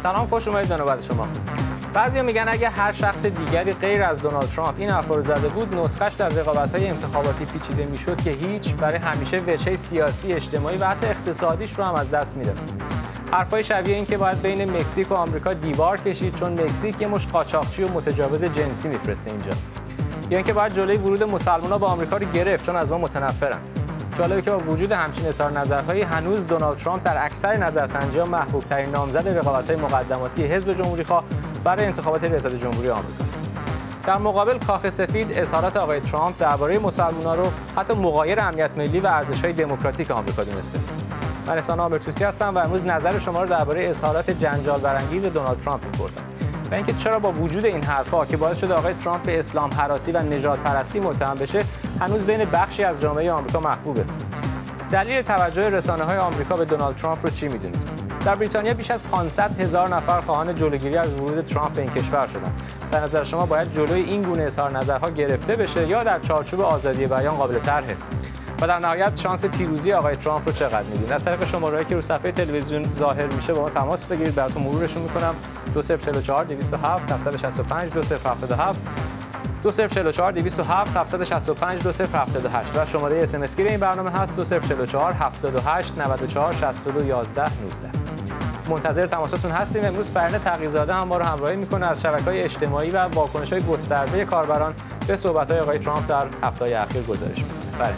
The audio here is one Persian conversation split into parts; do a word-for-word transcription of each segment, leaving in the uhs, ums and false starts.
سلام، خوش اومدید به نوبت شما. بعضیا میگن اگه هر شخص دیگری غیر از دونالد ترامپ این حرفا رو زده بود، نسخش در رقابت‌های انتخاباتی پیچیده میشد که هیچ، برای همیشه وجهه سیاسی، اجتماعی و حتی اقتصادیش رو هم از دست میداد. حرفای شبیه این که باید بین مکزیک و آمریکا دیوار کشید چون مکزیک یه مش قاچاقچی و متجاوز جنسی میفرسته اینجا. یا اینکه باید جلوی ورود مسلمان‌ها به آمریکا رو گرفت چون از ما متنفرن. جالبه که با وجود همچین اظهار نظرهایی هنوز دونالد ترامپ در اکثر نظرسنجی‌ها محبوب‌ترین نامزد رقابت‌های مقدماتی حزب جمهوری‌خواه برای انتخابات ریاست جمهوری آمریکاست. در مقابل کاخ سفید اظهارات آقای ترامپ درباره مسلمان‌ها رو حتی مغایر امنیت ملی و ارزش‌های دموکراتیک آمریکا دونسته. من احسان آمرتوسی هستم و امروز نظر شما رو درباره اظهارات جنجال برانگیز دونالد ترامپ می‌پرسم و اینکه چرا با وجود این حرف‌ها که باعث شده آقای ترامپ به اسلام هراسی و نژاد پرستی متهم بشه، هنوز بین بخشی از جامعه آمریکا محبوبه. دلیل توجه رسانه‌های آمریکا به دونالد ترامپ رو چی می‌دونید؟ در بریتانیا بیش از پانصد هزار نفر خواهان جلوگیری از ورود ترامپ به این کشور شدند. به نظر شما باید جلوی این گونه اظهار نظرها گرفته بشه یا در چارچوب آزادی بیان قابل طرحه؟ و در نهایت شانس پیروزی آقای ترامپ رو چقدر می‌دونید؟ از طریق شماره‌ای که رو صفحه تلویزیون ظاهر میشه با ما تماس بگیرید، براتون مرورشون می‌کنم. دو صفر چهار چهار دویست و هفت هفتصد و شصت و پنج دو صفر هفت هفت دو صفر چهار چهار دویست و هفت هفتصد و شصت و پنج دو صفر هفت هشت و شماره اس ام اس گیر این برنامه هست دو صفر چهار چهار هفتاد و هشت نود و چهار شصت و دو یازده نوزده. منتظر تماساتون هستیم. امروز فرنه تقی‌زاده هم ما رو همراهی میکنه از شبکه‌های اجتماعی و واکنش‌های گسترده کاربران به صحبت‌های آقای ترامپ در هفته‌های اخیر گزارش می‌کنه. فرنه.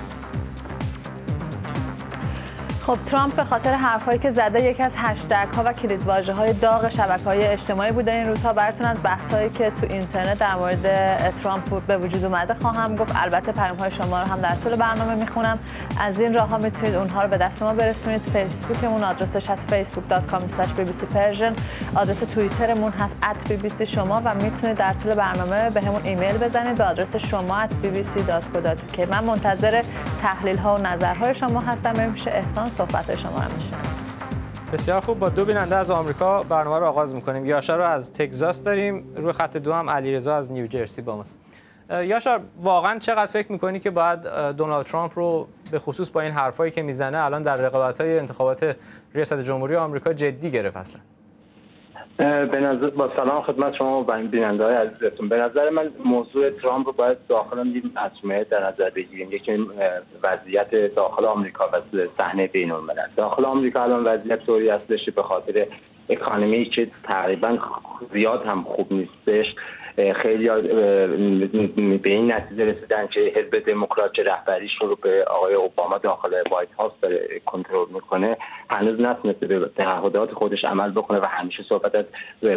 خب ترامپ به خاطر حرفایی که زده یکی از هشتگ ها و کلیدواژه‌های داغ شبکه‌های اجتماعی بوده این روزها. براتون از بحث‌هایی که تو اینترنت در مورد ترامپ به وجود اومده خواهم گفت. البته پیام‌های شما رو هم در طول برنامه میخونم. از این راه‌ها میتونید اونها رو به دست ما برسونید. فیسبوکمون آدرسش هست facebook dot com slash b b c persian. آدرس توییترمون هست at b b c شما و میتونید در طول برنامه بهمون ایمیل بزنید به آدرس شما at b b c dot co dot u k. من منتظر تحلیل‌ها و نظرهای شما هستم. میشه احسان صحبت شما رو میشنم. بسیار خوب، با دو بیننده از آمریکا برنامه رو آغاز میکنیم. یاشار رو از تگزاس داریم، روی خط دو هم علیرضا از نیوجرسی با ماست. یاشار، واقعا چقدر فکر میکنی که باید دونالد ترامپ رو به خصوص با این حرفایی که میزنه الان در رقابت‌های انتخابات ریاست جمهوری آمریکا جدی گرفت اصلا؟ به نظر با سلام خدمت شما و بیننده‌های عزیزتون. به نظر من موضوع ترامپ رو باید داخل این مجموعه در نظر بگیریم. یکی وضعیت داخل آمریکا و صحنه بین‌الملل. داخل آمریکا الان وضعیت طوری هستش به خاطر اکانومی که تقریبا زیاد هم خوب نیستش. خیلی به این نتیجه رسیدن که حزب دموکرات که رهبریش رو به آقای اوباما داخل وایت هاوس داره کنترل میکنه هنوز نتونسته به تعهدات خودش عمل بکنه و همیشه صحبت از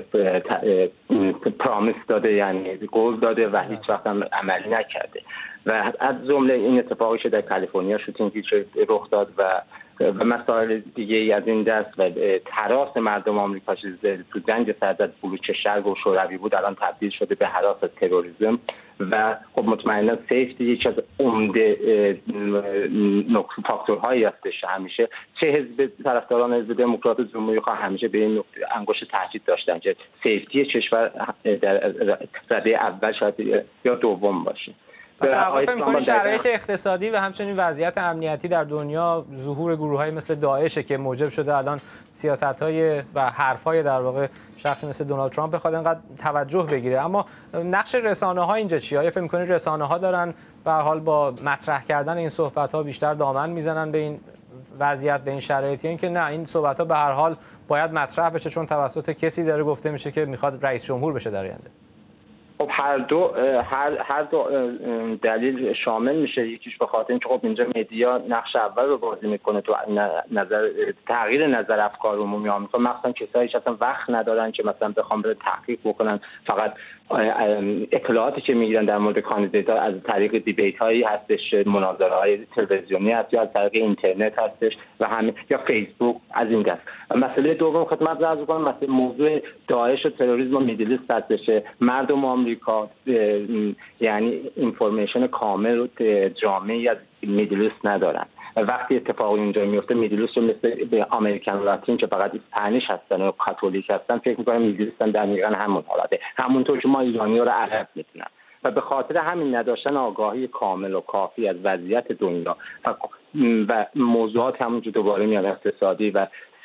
پرامیس داده، یعنی قول داده و هیچ وقت هم عملی نکرده. و از جمله این اتفاقی که در کالیفرنیا شوتینگ رخ داد و و مسائل دیگه از این دست و هراس مردم آمریکا تو جنگ سرد بلوچ شرق و شوروی بود الان تبدیل شده به هراس تروریسم و خب مطمئنا سیفتی یکی از عمده فاکتورهایی هستش. همیشه چه حزب طرفداران حزب دموکرات و جمهوری خواه همیشه به این نقطه انگشت تاکید داشتن که سیفتی کشور در رده اول شاید یا دوم باشه. پس در واقع فکر می‌کنید شرایط اقتصادی و همچنین وضعیت امنیتی در دنیا، ظهور گروه‌های مثل داعش که موجب شده الان سیاست‌های و حرف‌های در واقع شخصی مثل دونالد ترامپ بخواد اینقدر توجه بگیره. اما نقش رسانه‌ها اینجا چیه؟ آیا فکر می‌کنید رسانه‌ها دارن به هر حال با مطرح کردن این صحبت‌ها بیشتر دامن میزنن به این وضعیت، به این شرایط، یا اینکه نه این صحبت‌ها به هر حال باید مطرح بشه چون توسط کسی داره گفته میشه که می‌خواد رئیس جمهور بشه در آینده؟ خب هر دو هر هر دو دلیل شامل میشه. یکیش به خاطر اینکه خب اینجا مدیا نقش اول رو بازی میکنه تو نظر تغییر نظر افکار عمومی آمریکا، مثلا کسایی که اصلا وقت ندارن که مثلا بخوام بره تحقیق بکنن، فقط اطلاعاتی که میگیرن در مورد کاندیدات‌ها از طریق دیبیت هایی هستش، مناظره‌های تلویزیونی هست یا از طریق اینترنت هستش و همین یا فیسبوک از این دست. مسئله دوم خدمت عرض کنم مسئله موضوع داعش و تروریسم و میدل ایست هستش. مردم آمریکا یعنی اینفورمیشن کامل و جامعی از میدل ایست ندارن. وقتی اتفاقی اینجا میفته میدل ایست مثل به امریکن لاتین که فقط اسپانیش هستن و کاتولیک هستن فکر می‌کنم میدل ایست هم دقیقاً همون حالته، همونطور که ما ایرانی‌ها رو عرب می‌دونن و به خاطر همین نداشتن آگاهی کامل و کافی از وضعیت دنیا و موضوعات همونجور دوباره میاد اقتصادی و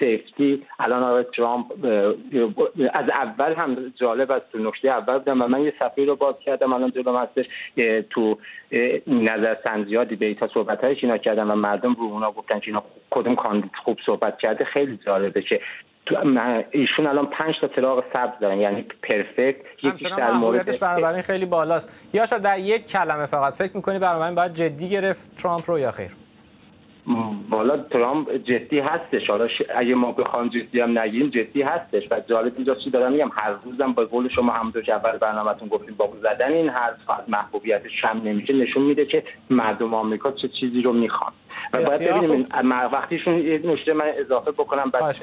سیفتی الان آقای ترامپ از اول هم جالب است، تو نکته اول بودم و من یه صفحه رو باز کردم الان جلوم هستش، تو نظرسنجی‌ها دیبیت‌ها صحبت‌هایش اینا کردم و مردم رو اونا گفتن که اینا کدوم کاندید خوب صحبت کرده. خیلی جالبه که ایشون الان پنج تا چراغ سبز دارن، یعنی پرفکت. یکیش در موردش بنابراین خیلی بالاست. یاشار در یک کلمه فقط فکر می‌کنی بنابراین باید جدی گرفت ترامپ رو یا خیر؟ والا ترامپ جدی هستش، حالا اگه ما بخوام جدی هم نگیم جدی هستش و جالب اینجا چی دارم میگم، هر روزم با قول شما همونطور که اول برنامه‌تون گفتیم با زدن این حرف از محبوبیتش کم نمیشه، نشون میده که مردم آمریکا چه چیزی رو میخوان و باید ببینیم وقتیشون یه نکته من اضافه بکنم بعد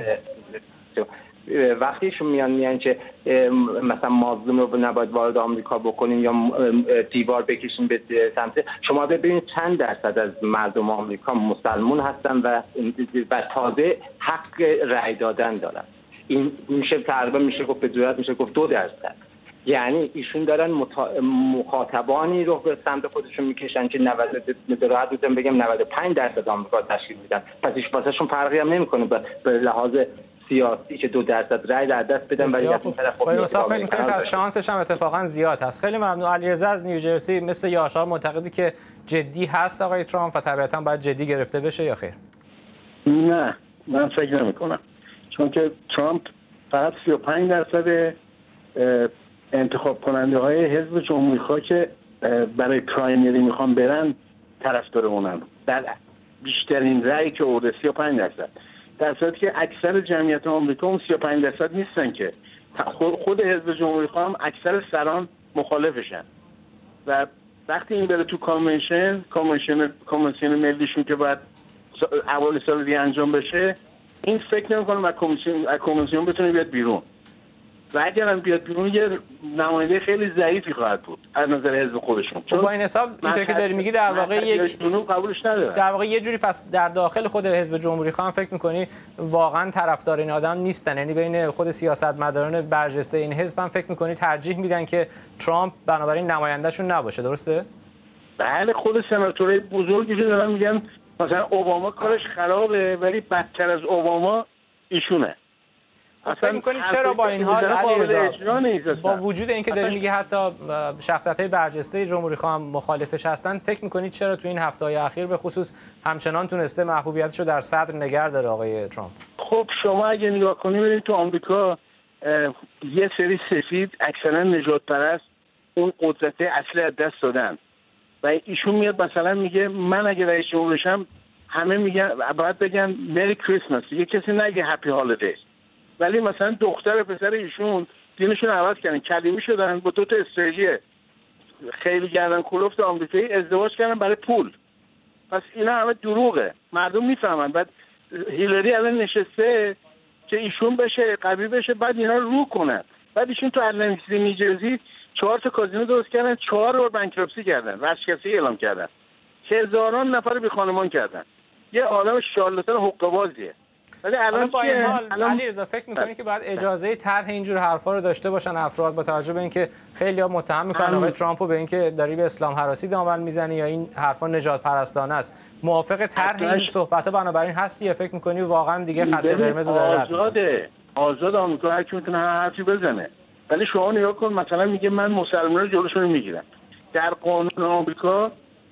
وقتیشون میان میان که مثلا مظلوم رو نباید وارد آمریکا بکنیم یا دیوار بکشیم به سمت، شما ببینید چند درصد از مردم آمریکا مسلمان هستن و و تازه حق رأی دادن دارن. این میشه تقریبا میشه گفت به جرات میشه گفت دو درصد. یعنی ایشون دارن مخاطبانی رو به سمت خودشون میکشن که نود راحت بودم بگم نود و پنج درصد آمریکا تشکیل میدن. پس ایش واسهشون فرقی هم نمیکنه به لحاظ سیاسی که دو درصد رای در دست بدن ولی از اون طرف خب فکر می‌کنم پس شانسش هم اتفاقا زیاد هست. خیلی ممنون. علیرضا از نیوجرسی مثل یاشار معتقدی که جدی هست آقای ترامپ و طبیعتاً باید جدی گرفته بشه یا خیر؟ نه من فکر نمی‌کنم، چون که ترامپ فقط سی و پنج درصد انتخاب کننده های حزب جمهوری‌خواه که برای پرایمری میخوان برن طرفدار اونن، در بیشترین رأی که آورده سی و پنج درصد، در صورتی که اکثر جمعیت آمریکا اون سی و پنج درصد نیستن که خود حزب جمهوری‌خواه هم اکثر سران مخالفشن و وقتی این بره تو کانونشن کانونشن کانونشن ملیشون که باید اول سال دیگه انجام بشه، این فکر نمی‌کنم از کمیسیون از کمیسیون بتونه بیاد بیرون و اگر هم بیاد بیرون یه نماینده خیلی ضعیفی خواهد بود از نظر حزب خودشون. خب با این حساب اینطور که داری میگی در واقع یک قبولش نداره. در واقع یه جوری پس در داخل خود حزب جمهوری خواهم فکر می‌کنی واقعا طرفدار این آدم نیستن، یعنی بین خود سیاستمداران برجسته این حزب هم فکر می‌کنی ترجیح میدن که ترامپ بنابراین نمایندهشون نباشه، درسته؟ بله، خود سناتورای بزرگی دارن میگن مثلا اوباما کارش خرابه ولی بدتر از اوباما ایشونه. فکر می‌کنید چرا با این حال علیرضا با وجود اینکه داری میگی حتی شخصیت‌های برجسته جمهوری‌خواه هم مخالفش هستن، فکر می‌کنید چرا تو این هفته‌های اخیر به خصوص همچنان تونسته محبوبیتش رو در صدر نگه داره آقای ترامپ؟ خب شما اگه نگاه کنید ببینید تو آمریکا یه سری سفید اکثرا نجات پرست اون قدرت اصلی از دست دادن و ایشون میاد مثلا میگه من اگه رئیس جمهور بشم همه میگن باید بگن مری کریسمس، یه کسی نگه هپی هالیدیز، ولی مثلا دختر پسر ایشون دینشون عوض کردن، کلیمی شدن، با دو تا استراتژی خیلی گردن کلفت آمریکایی ازدواج کردن برای پول. پس اینا همه دروغه، مردم میفهمن. بعد هیلاری الان نشسته که ایشون بشه قوی بشه بعد اینا رو رو کنن، بعد ایشون تو اتلانتیک نیوجرسی چهار تا کازینو درست کردن، چهار بار بانکراپسی کردن، ورشکستگی اعلام کردن، هزاران نفر بی خانمان کردن. یه آدم شارلاتان حقه‌بازیه. ولی الان با این حال علیرضا فکر می‌کنی که باید اجازه طرح اینجور حرفا رو داشته باشن افراد با توجه به اینکه خیلی‌ها متهم می‌کنن آقای ترامپو به اینکه داری به اسلام هراسی دامن میزنی یا این حرفا نجات پرستانه است، موافق طرح این صحبت‌ها بنابراین هستی یا فکر می‌کنی واقعا دیگه خط قرمز داره؟ آزاده آزاد آمریکا هر کی میتونه هر حرفی بزنه، ولی شما نگاه کن مثلا میگه من مسلمان‌ها رو جلوشون میگیرم. در قانون آمریکا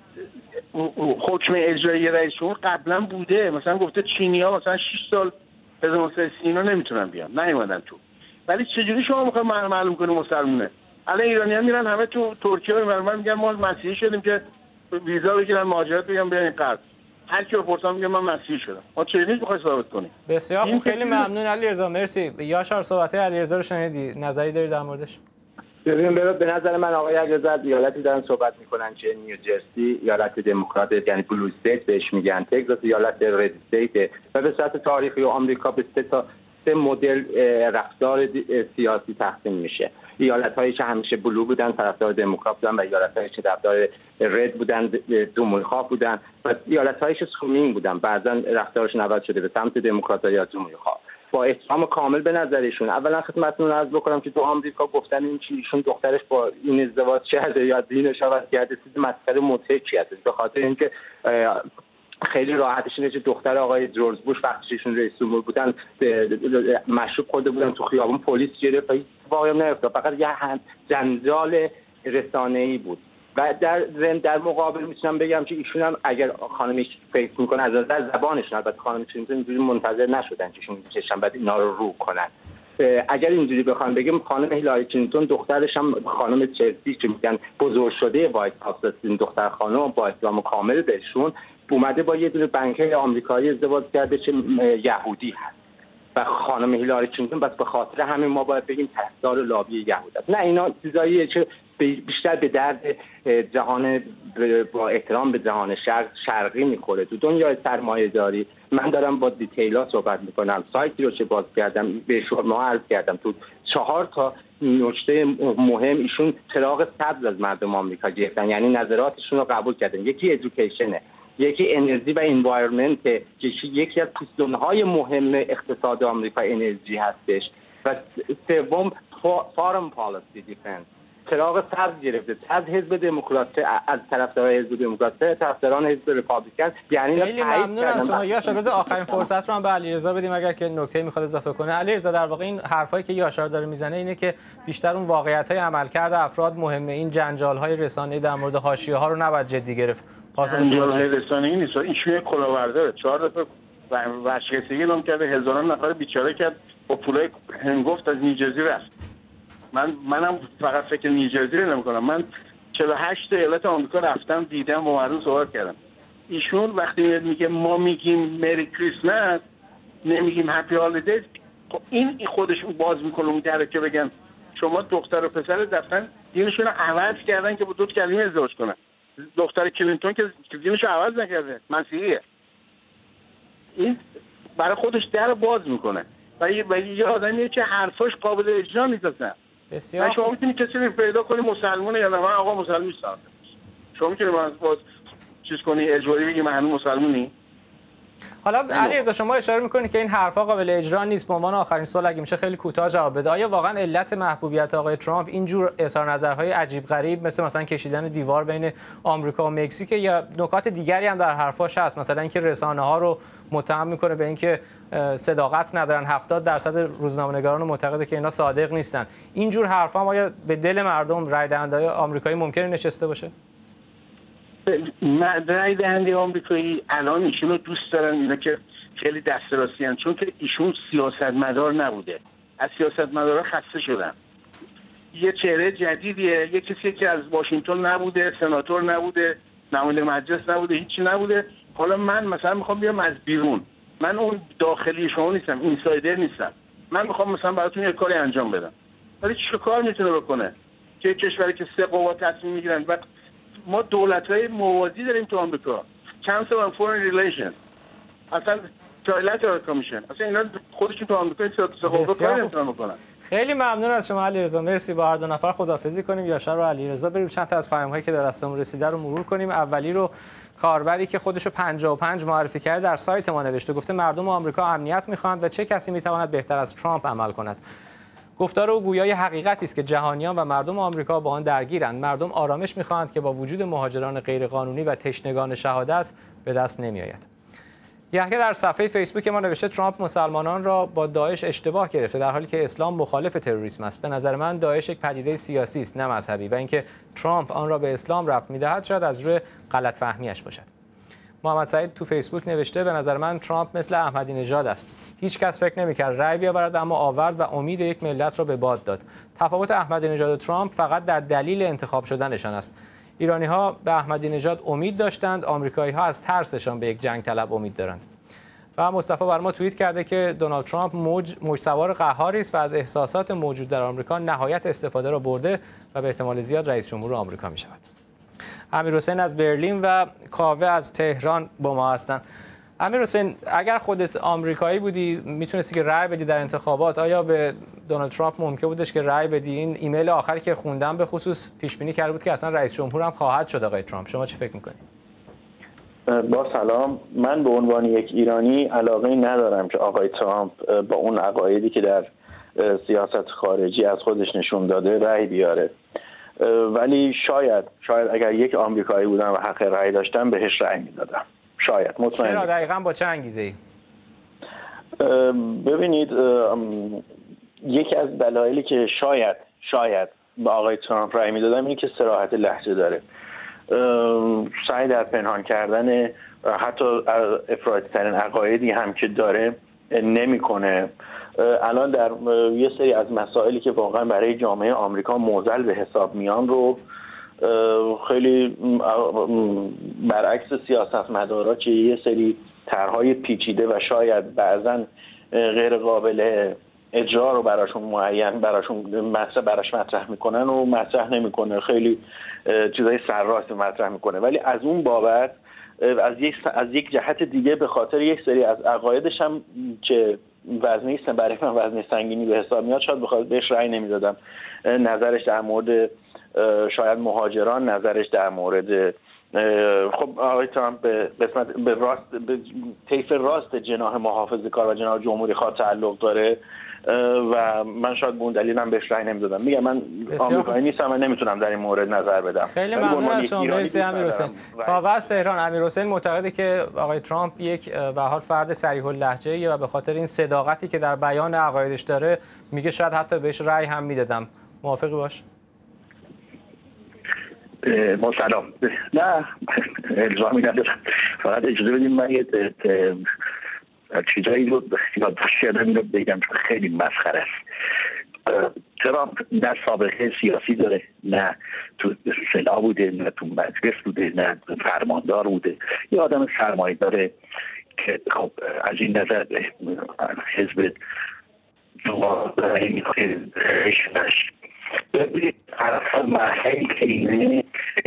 حکم اجرایی رئیس جمهور قبلا بوده، مثلا گفته چینی‌ها مثلا شش سال از سینا نمیتونن بیان، نیومدن تو. ولی چجوری شما میخواید معلوم کنید مسلمونه؟ الان ایرانی‌ها میرن همه تو ترکیه و میگن ما مسیحی شدیم که ویزا بگیرن مهاجرت بگن بیاین غرب. هر کی بپرسن میگه من مسیحی شدم. ما چجوری میخواید ثابت کنیم؟ بسیار خوب، خیلی ممنون علیرضا، مرسی. یاشار صحبت‌های علیرضا رو شنیدی، نظری داری در موردش؟ ببین به نظر من آقای علیرضا ایالتی دارن صحبت میکنن که نیوجرسی ایالت دموکرات یعنی بلو استیت بهش میگن، تگزاس ایالت رد استیت و به صورت تاریخی آمریکا به سه تا سه مدل رفتار سیاسی تقسیم میشه. ایالت‌هایی که همیشه بلو بودن طرفدار دموکرات بودن و ایالت‌هایی که طرفدار رد بودن جمهوری‌خواه بودن و ایالت‌هایی که سومینگ بودن بعضا رفتارشون عوض شده به سمت دموکرات‌ها یا جمهوری‌خواه. با احترام کامل به نظرشون اولا خدمتتون عرض بکنم که تو آمریکا گفتن این چیشون دخترش با این ازدواج کرده یا دینش عوض کرده چیز مسخره مضحکی است، به خاطر اینکه خیلی راحتش اینه که دختر آقای جورج بوش وقتی ایشون رئیس جمهور بودن مشروب خورده بودن تو خیابون، پلیس گرفت، هیچ اتفاقی هم نیفتاد، فقط یه جنجال رسانه‌ای بود. و در ضمن در مقابل میتونم بگم که ایشون هم اگر خانمی فکر میکنه از نظر زبانش، البته خانم کلینتون اینجوری منتظر نشدن که ایشون چشم بعد اینا رو رو کنن. اگر اینجوری بخوام بگم خانم هیلاری کلینتون دخترش هم خانم چلسی که میگن بزرگ شده وایت هاوس، این دختر خانم با اسلام کامل بهشون اومده با یه دونه بانکر آمریکایی ازدواج کرده که یهودی هست و خانم هیلاری کلینتون بس به خاطر همین ما باید بگیم طرفدار لابی یهود است. نه اینا چیزاییه که بیشتر به درد جهان با احترام به جهان شرق شرقی میخوره. تو دنیای سرمایه داری من دارم با دیتیلا صحبت میکنم، سایتی رو چه باز کردم به شما عرض کردم، تو چهار تا نکته مهم ایشون چراغ سبز از مردم آمریکا گرفتن، یعنی نظراتشون رو قبول کردن. یکی ادویکیشنه، یکی انرژی و انوایرمنت که یکی از پستونهای مهم اقتصاد آمریکا انرژی هستش، و سوم فارم پالیسی دیفنس. چراغ سبز گرفته از حزب دموکرات، از طرفداران حزب دموکرات، طرفداران حزب ریپابلیکن. یعنی خیلی ممنون از شما یاشار. بذار آخرین فرصت رو هم به علیرضا بدیم اگر که نکته میخواد اضافه کنه. علیرضا، در واقع این حرفایی که یاشار داره میزنه اینه که بیشتر اون واقعیت‌های عملکرد افراد مهمه، این جنجال‌های رسانه‌ای در مورد حاشیه‌ها رو نباید جدی گرفت. جنجال‌های رسانه‌ای نیست، این شوی کلاهبرداره. چهار تا ورشکستگی اعلام کرده، هزاران نفر بیچاره کرد، با پولای هنگفت از نیوجرسی رفت. من منم فقط فکر نیوجرسی رو نمی‌کنم، من چهل و هشت ایالت آمریکا رفتم دیدم، با مردم صحبت کردم. ایشون وقتی میگه ما میگیم مری کریسمس نمیگیم هپی هالیدیز، خب این خودش باز میکنه اون دره که بگن شما دختر و پسر رفتن دینشون رو عوض کردن که با دو کلمه ازدواج کنن. دختر کلینتون که دینش رو عوض نکرده، مسیحیه. این برای خودش در باز میکنه و یه آدمیه که حرفاش قابل اجرا نیست اصلا. بسیار شما میتونید کسی رو پیدا کنی مسلمانه یا نه؟ من آقا مسلمان نیستم. شما میتونید من باز چیز کنی اجباری بگی من هنوز مسلمانی؟ حالا علیرضا شما اشاره میکنید که این حرفا قابل اجرا نیست. به عنوان آخرین سوال اگه میشه خیلی کوتاه جواب بده، آیا واقعا علت محبوبیت آقای ترامپ این جور اظهار نظرهای عجیب غریب مثل مثلا کشیدن دیوار بین آمریکا و مکزیک، یا نکات دیگری هم در حرفاش هست، مثلا اینکه رسانه‌ها رو متهم میکنه به اینکه صداقت ندارن، هفتاد درصد روزنامه‌نگاران معتقده که اینا صادق نیستن؟ این جور حرفا آیا به دل مردم رای دهنده‌های آمریکایی ممکنه نشسته باشه؟ رای دهنده آمریکایی الان ایشون رو دوست دارن، اینا که خیلی دست راستی هستن، چون که ایشون سیاستمدار نبوده، از سیاستمدارا خسته شدن. یه چهره جدیدیه، یه کسی که از واشنگتن نبوده، سناتور نبوده، نماینده مجلس نبوده، هیچی نبوده. حالا من مثلا میخوام بیام از بیرون، من اون داخلی شما نیستم، اینسایدر نیستم، من میخوام مثلا براتون یه کاری انجام بدم. ولی چه کار میتونه بکنه که کشوری که سه قوا تصمیم میگیرن و ما دولت‌های موازی داریم تو آمریکا، Council on Foreign Relations، اصلا Trilateral Commission، اصلا اینا خودشون تو آمریکا سه قوا کار نمیتونن بکنن. خیلی ممنون از شما علیرضا، مرسی. با هر دو نفر خداحافظی کنیم، یاشار و علیرضا. بریم چند تا از پیام‌هایی که در دستمون رسیده رو مرور کنیم. اولی رو کاربری که خودشو پنجاه و پنج معرفی کرده در سایت ما نوشته، گفته مردم آمریکا امنیت می‌خواند و چه کسی می‌تواند بهتر از ترامپ عمل کند. گفتار او گویای حقیقتی است که جهانیان و مردم آمریکا با آن درگیرند. مردم آرامش می‌خواهند که با وجود مهاجران غیرقانونی و تشنگان شهادت به دست نمی‌آید. یحیی در صفحه فیسبوک ما نوشته ترامپ مسلمانان را با داعش اشتباه گرفته در حالی که اسلام مخالف تروریسم است. به نظر من داعش یک پدیده سیاسی است نه مذهبی، و اینکه ترامپ آن را به اسلام ربط می‌دهد شاید از روی غلط فهمیش باشد. محمد سعید تو فیسبوک نوشته به نظر من ترامپ مثل احمدی نژاد است. هیچ کس فکر نمی‌کرد رأی بیاورد اما آورد و امید یک ملت را به باد داد. تفاوت احمدی نژاد و ترامپ فقط در دلیل انتخاب شدنشان است. ایرانی‌ها به احمدی نژاد امید داشتند، آمریکایی‌ها از ترسشان به یک جنگ طلب امید دارند. و مصطفی بر ما توییت کرده که دونالد ترامپ موج موج سوار قهاری است و از احساسات موجود در آمریکا نهایت استفاده را برده و به احتمال زیاد رئیس جمهور آمریکا می‌شود. امیرحسین از برلین و کاوه از تهران با ما هستند. امیرحسین، اگر خودت آمریکایی بودی میتونستی که رأی بدی در انتخابات، آیا به دونالد ترامپ ممکن بودش که رأی بدی؟ این ایمیل آخری که خوندم به خصوص پیش بینی کرده بود که اصلا رئیس جمهور هم خواهد شد آقای ترامپ. شما چی فکر می‌کنید؟ با سلام، من به عنوان یک ایرانی علاقه‌ای ندارم که آقای ترامپ با اون عقایدی که در سیاست خارجی از خودش نشون داده رأی بیاره، ولی شاید شاید اگر یک آمریکایی بودم و حق رأی داشتم بهش رأی میدادم. شاید مطمئن. چرا دقیقاً با چه انگیزه‌ای؟ ببینید یکی از دلایلی که شاید شاید به آقای ترامپ رأی میدادم اینه که صراحت لهجه داره. سعی در پنهان کردن حتی افراطی ترین عقایدی هم که داره نمیکنه. الان در یه سری از مسائلی که واقعا برای جامعه آمریکا معضل به حساب میان رو خیلی برعکس سیاستمدارا که یه سری طرحهای پیچیده و شاید بعضا غیر قابل اجرا رو براشون معین براشون مطرح براش مطرح میکنن و مطرح نمیکنه، خیلی چیزای سرراست مطرح میکنه. ولی از اون بابت از یک از یک جهت دیگه به خاطر یک سری از عقایدش هم که وزنی برای من وزنی سنگینی به حساب میاد شاید بخواد بهش رأی نمیدادم. نظرش در مورد شاید مهاجران، نظرش در مورد خب آقای ترامپ به قسمت به راست به طیف راست جناح محافظه‌کار و جناح جمهوری خواه تعلق داره و من شاید به اون دلیلم بهش رأی نمیدادم. میگم من آمریکایی نیستم و نمیتونم در این مورد نظر بدم. خیلی ممنون از شما. مرسی امیرحسین. کاوه از تهران. امیرحسین معتقده که آقای ترامپ یک به حال فرد صریح اللهجه‌ایه و به خاطر این صداقتی که در بیان عقایدش داره میگه شاید حتی بهش رأی هم میدادم. موافقی باش؟ ما سلام. نه الزامی ندارم، فقط اجازه بدیم من یه چیزایی رو یادداشت کردم اینو بگم که خیلی مسخره است. ترامپ نه سابقه سیاسی داره، نه تو سنا بوده، نه تو مجلس بوده، نه فرماندار بوده. یه آدم سرمایه داره که خب از این نظر حزب خیلیش ببینید مرحله که اینه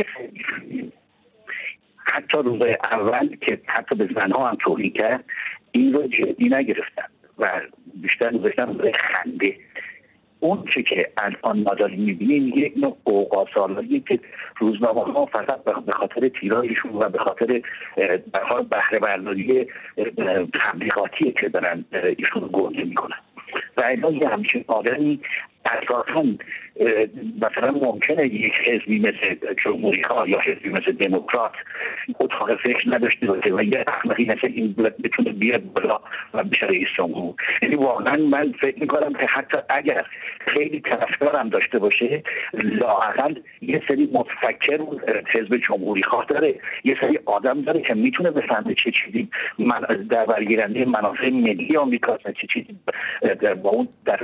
حتی روز اول که حتی به زنها هم توهین کرد این رو جدی نگرفتن و بیشتر گذاشتن به خنده. اون چه که الان ما داریم میبینیم یک نوع قوقاسالاییه که روزنامه ها فقط به خاطر تیراژشون و به خاطر بهره برداری تبلیغاتیه که دارن ایشون گنده میکنن و اینا یه همچین آدمی اصلا مثلا ممکنه یک حزبی مثل جمهوری خواه یا حزبی مثل دموکرات اتاق فکر نداشته باشه و یه احمقی مثل این بتونه بیاد بالا و بشه رئیس جمهور. یعنی واقعا من فکر میکنم که حتی اگر خیلی طرفدارم داشته باشه لااقل یه سری متفکر حزب جمهوری خواه داره، یه سری آدم داره که میتونه بفهمه چه چیزی من در برگیرنده منافع ملی آمریکاست و چه چیزی با اون در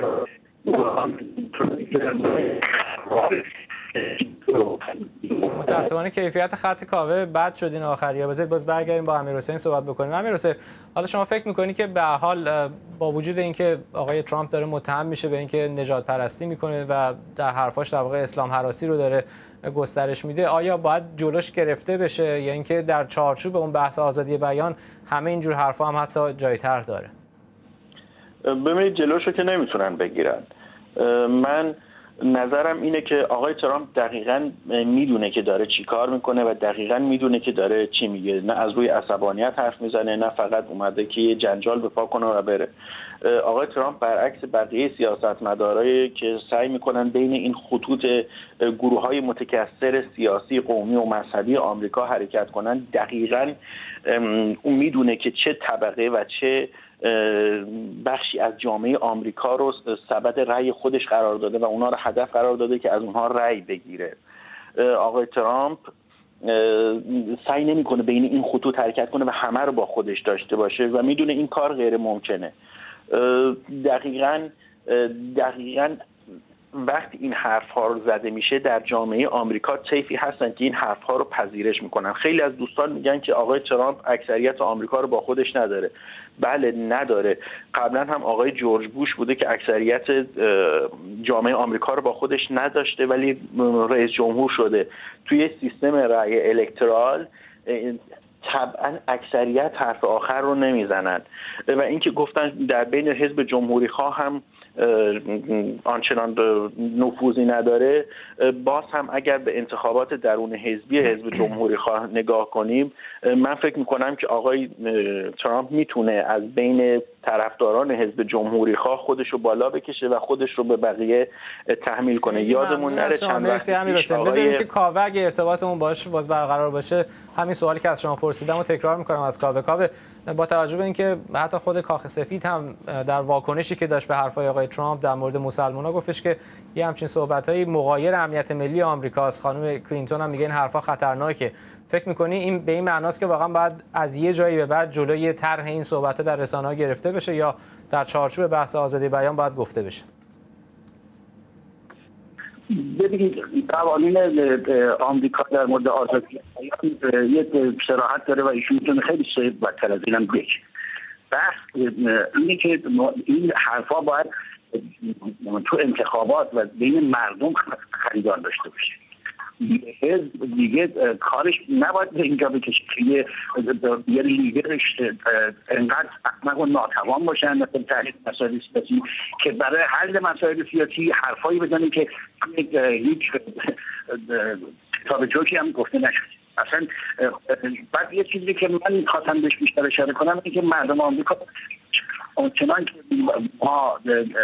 متاسفانه کیفیت خط کاوه بد شد این آخریه. بذارید باز برگردیم با امیرحسین صحبت بکنیم. امیرحسین، حالا شما فکر میکنی که به حال با وجود اینکه آقای ترامپ داره متهم میشه به اینکه نژاد پرستی میکنه و در حرفاش در واقع اسلام هراسی رو داره گسترش میده، آیا باید جلوش گرفته بشه یا اینکه در چارچوب اون بحث آزادی بیان همه اینجور حرفا هم حتی جایتر داره؟ ببینید جلوشو که نمیتونن بگیرن. من نظرم اینه که آقای ترامپ دقیقاً میدونه که داره چی کار میکنه و دقیقاً میدونه که داره چی میگه. نه از روی عصبانیت حرف میزنه، نه فقط اومده که یه جنجال به پا کنه و بره. آقای ترامپ برعکس بقیه سیاستمدارایی که سعی میکنن بین این خطوط گروه‌های متکثر سیاسی، قومی و مذهبی آمریکا حرکت کنن، دقیقاً اون میدونه که چه طبقه و چه بخشی از جامعه آمریکا رو سبد رأی خودش قرار داده و اونا رو هدف قرار داده که از اونها رأی بگیره. آقای ترامپ سعی نمیکنه بین این خطوط حرکت کنه و همه رو با خودش داشته باشه و میدونه این کار غیر ممکنه. دقیقاً دقیقاً وقتی این حرف ها رو زده میشه در جامعه آمریکا طیفی هستن که این حرف ها رو پذیرش میکنن. خیلی از دوستان میگن که آقای ترامپ اکثریت آمریکا رو با خودش نداره. بله نداره. قبلا هم آقای جورج بوش بوده که اکثریت جامعه آمریکا رو با خودش نداشته ولی رئیس جمهور شده. توی سیستم رأی الکترال طبعا اکثریت حرف آخر رو نمیزنن و اینکه گفتن در بین حزب جمهوری خواه هم آنچنان نفوذی نداره، باز هم اگر به انتخابات درون حزبی حزب جمهوری خواه نگاه کنیم، من فکر میکنم که آقای ترامپ میتونه از بین طرفداران حزب جمهوری خواه خودش رو بالا بکشه و خودش رو به بقیه تحمیل کنه. یادمون نره چند وقت پیش بذاریم که کاوه اگه ارتباطمون باشه باز برقرار باشه همین سوالی که از شما پرسیدم و تکرار میکنم از کاوه. کاوه با توجه به اینکه حتی خود کاخ سفید هم در واکنشی که داشت به حرفای آقای ترامپ در مورد مسلمان‌ها گفتش که یه همچین صحبت‌های مغایر امنیت ملی آمریکاست، خانم کلینتون هم میگه این حرفا خطرناکه، فکر می‌کنی این به این معناست که واقعا باید از یه جایی به بعد جلوی طرح این صحبت‌ها در رسانه‌ها گرفته بشه یا در چارچوب بحث آزادی بیان باید گفته بشه؟ ببینید قوانین آمریکا در مورد آزادی بیان یک صراحت داره و ایشون میتونه خیلی سریع بدتر از اینم بگه. بحث اینه که این حرفا باید تو انتخابات و بین مردم خریدار داشته باشه. حزب دیگه کارش نباید به اینجا بکشه که یه لیدرش انقدر احمق و ناتوان باشن مثل تحلیل مسائل سیاسی که برای حل مسائل سیاسی حرفایی بزنه که هیچ کتاب جوکی هم گفته نشد. اصلا بعد یه چیزی که من خواستم بهش بیشتر اشاره کنم اینه که مردم آمریکا اونچنان که ما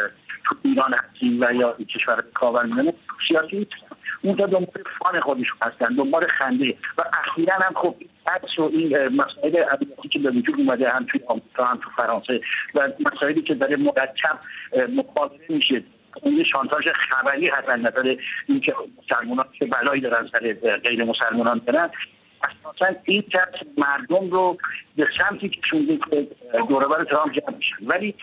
تو ایران هستیم و یا کشور کاورمیانه سیاسی اونجا دنبال فان خودشون هستن، دنبال خنده و اخیراً هم خب عکس و این مسائل امنیتی که به وجود اومده هم توی آمریکا هم تو فرانسه و مسائلی که داره مرتب مقابله میشه این شانتاژ خبری هست از نظر اینکه مسلمانان چه بلایی دارن سر غیر مسلمانان دارن، اساساً این طرز مردم رو به سمتی که شونده که دور و بر ترامپ جمع میشن. ولی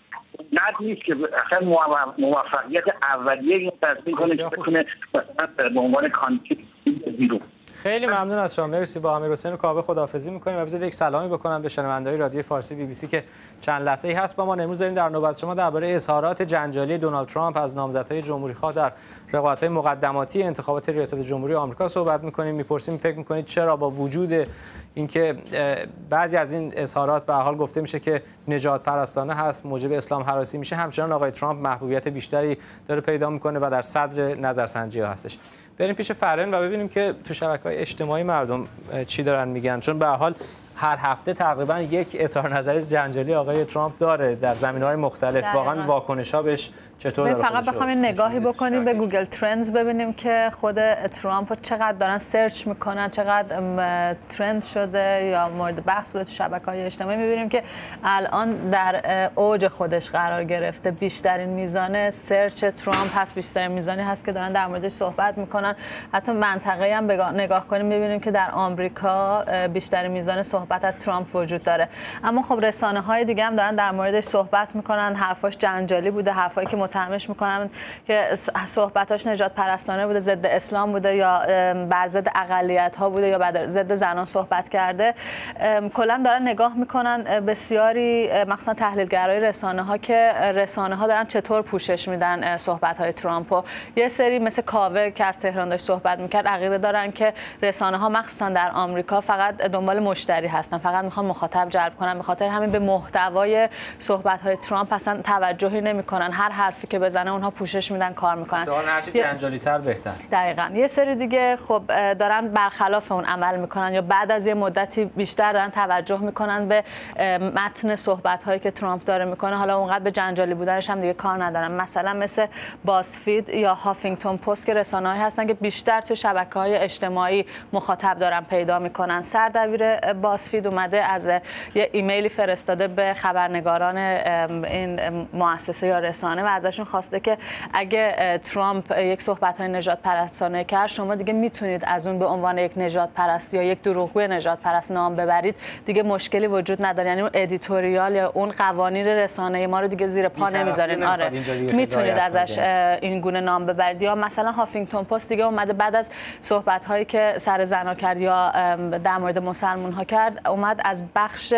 نه نیست که اصلا موفقیت اولیه این تصمیم کنه که بتونه مثلا به عنوان کاندید بیرون. خیلی ممنون از شما. مرسی. با امیرحسین و کاوه خداحافظی می‌کنیم و بذارید یک سلامی بکنم به شنونده‌های رادیو فارسی بی بی سی که چند لحظه‌ای هست با ما. امروز داریم در نوبت شما درباره اظهارات جنجالی دونالد ترامپ از نامزدهای جمهوری‌خواه در رقابت‌های مقدماتی انتخابات ریاست جمهوری آمریکا صحبت می‌کنیم. می‌پرسیم فکر می‌کنید چرا با وجود اینکه بعضی از این اظهارات به هر حال گفته میشه که نجات پرستانه هست، موجب اسلام هراسی میشه، همچنان آقای ترامپ محبوبیت بیشتری داره پیدا می‌کنه و در صدر نظرسنجی‌ها هستش. بریم پیش فرن و ببینیم که تو شبکه‌های اجتماعی مردم چی دارن میگن، چون به هر حال هر هفته تقریبا یک اظهار نظر جنجالی آقای ترامپ داره در زمینه‌های مختلف. واقعا واکنش‌ها بهش چطور داره؟ فقط بخوام این نگاهی بکنیم به گوگل ترندز ببینیم که خود ترامپ چقدر دارن سرچ میکنن، چقدر ترند شده یا مورد بحث بوده تو شبکه‌های اجتماعی. می‌بینیم که الان در اوج خودش قرار گرفته، بیشترین میزان سرچ ترامپ هست، بیشترین میزانی هست که دارن در موردش صحبت میکنن. حتی منطقه‌ای هم نگاه کنیم می‌بینیم که در آمریکا بیشترین میزان صحبت از ترامپ وجود داره. اما خب رسانه‌های دیگه هم دارن در موردش صحبت میکنن، حرفاش جنجالی بوده، حرفایی که متهمش میکنن که صحبتاش نجات پرستانه بوده، ضد اسلام بوده یا بر ضد اقلیت‌ها بوده یا بر ضد زنان صحبت کرده. کلا دارن نگاه میکنن بسیاری مخصوصا تحلیلگرای رسانه‌ها که رسانه‌ها دارن چطور پوشش میدن صحبت‌های ترامپو. یه سری مثل کاوه که از تهران داشت صحبت میکرد عقیده دارن که رسانه‌ها مخصوصا در آمریکا فقط دنبال مشتری هستن، فقط میخوان مخاطب جلب کنن، به خاطر همین به محتوای صحبت‌های ترامپ اصلا توجهی نمیکنن، هر حرفی که بزنه اونها پوشش میدن، کار میکنن. تو هر چی جنجالی‌تر بهتر. دقیقاً. یه سری دیگه خب دارن برخلاف اون عمل میکنن یا بعد از یه مدتی بیشتر دارن توجه میکنن به متن صحبت‌هایی که ترامپ داره میکنه، حالا اونقدر به جنجالی بودنش هم دیگه کار ندارن. مثلا مثل بازفید یا هافینگتون پست که رسانه‌هایی هستن که بیشتر تو شبکه‌های اجتماعی مخاطب دارن پیدا میکنن. سردبیر بازفید اومده از یه ایمیلی فرستاده به خبرنگاران این مؤسسه یا رسانه و ازشون خواسته که اگه ترامپ یک صحبت‌های نجات پرستانه کرد، شما دیگه میتونید از اون به عنوان یک نجات پرست یا یک دروغگوی نجات پرست نام ببرید، دیگه مشکلی وجود نداره. یعنی اون ادیتوریال یا اون قوانین رسانه ما رو دیگه زیر پا نمیذارین. آره میتونید ازش این گونه نام ببرید. یا مثلا هافینگتون پست دیگه اومده بعد از صحبت‌هایی که سر زنا کرد یا در مورد مسلمان‌ها کرد، اومد از بخش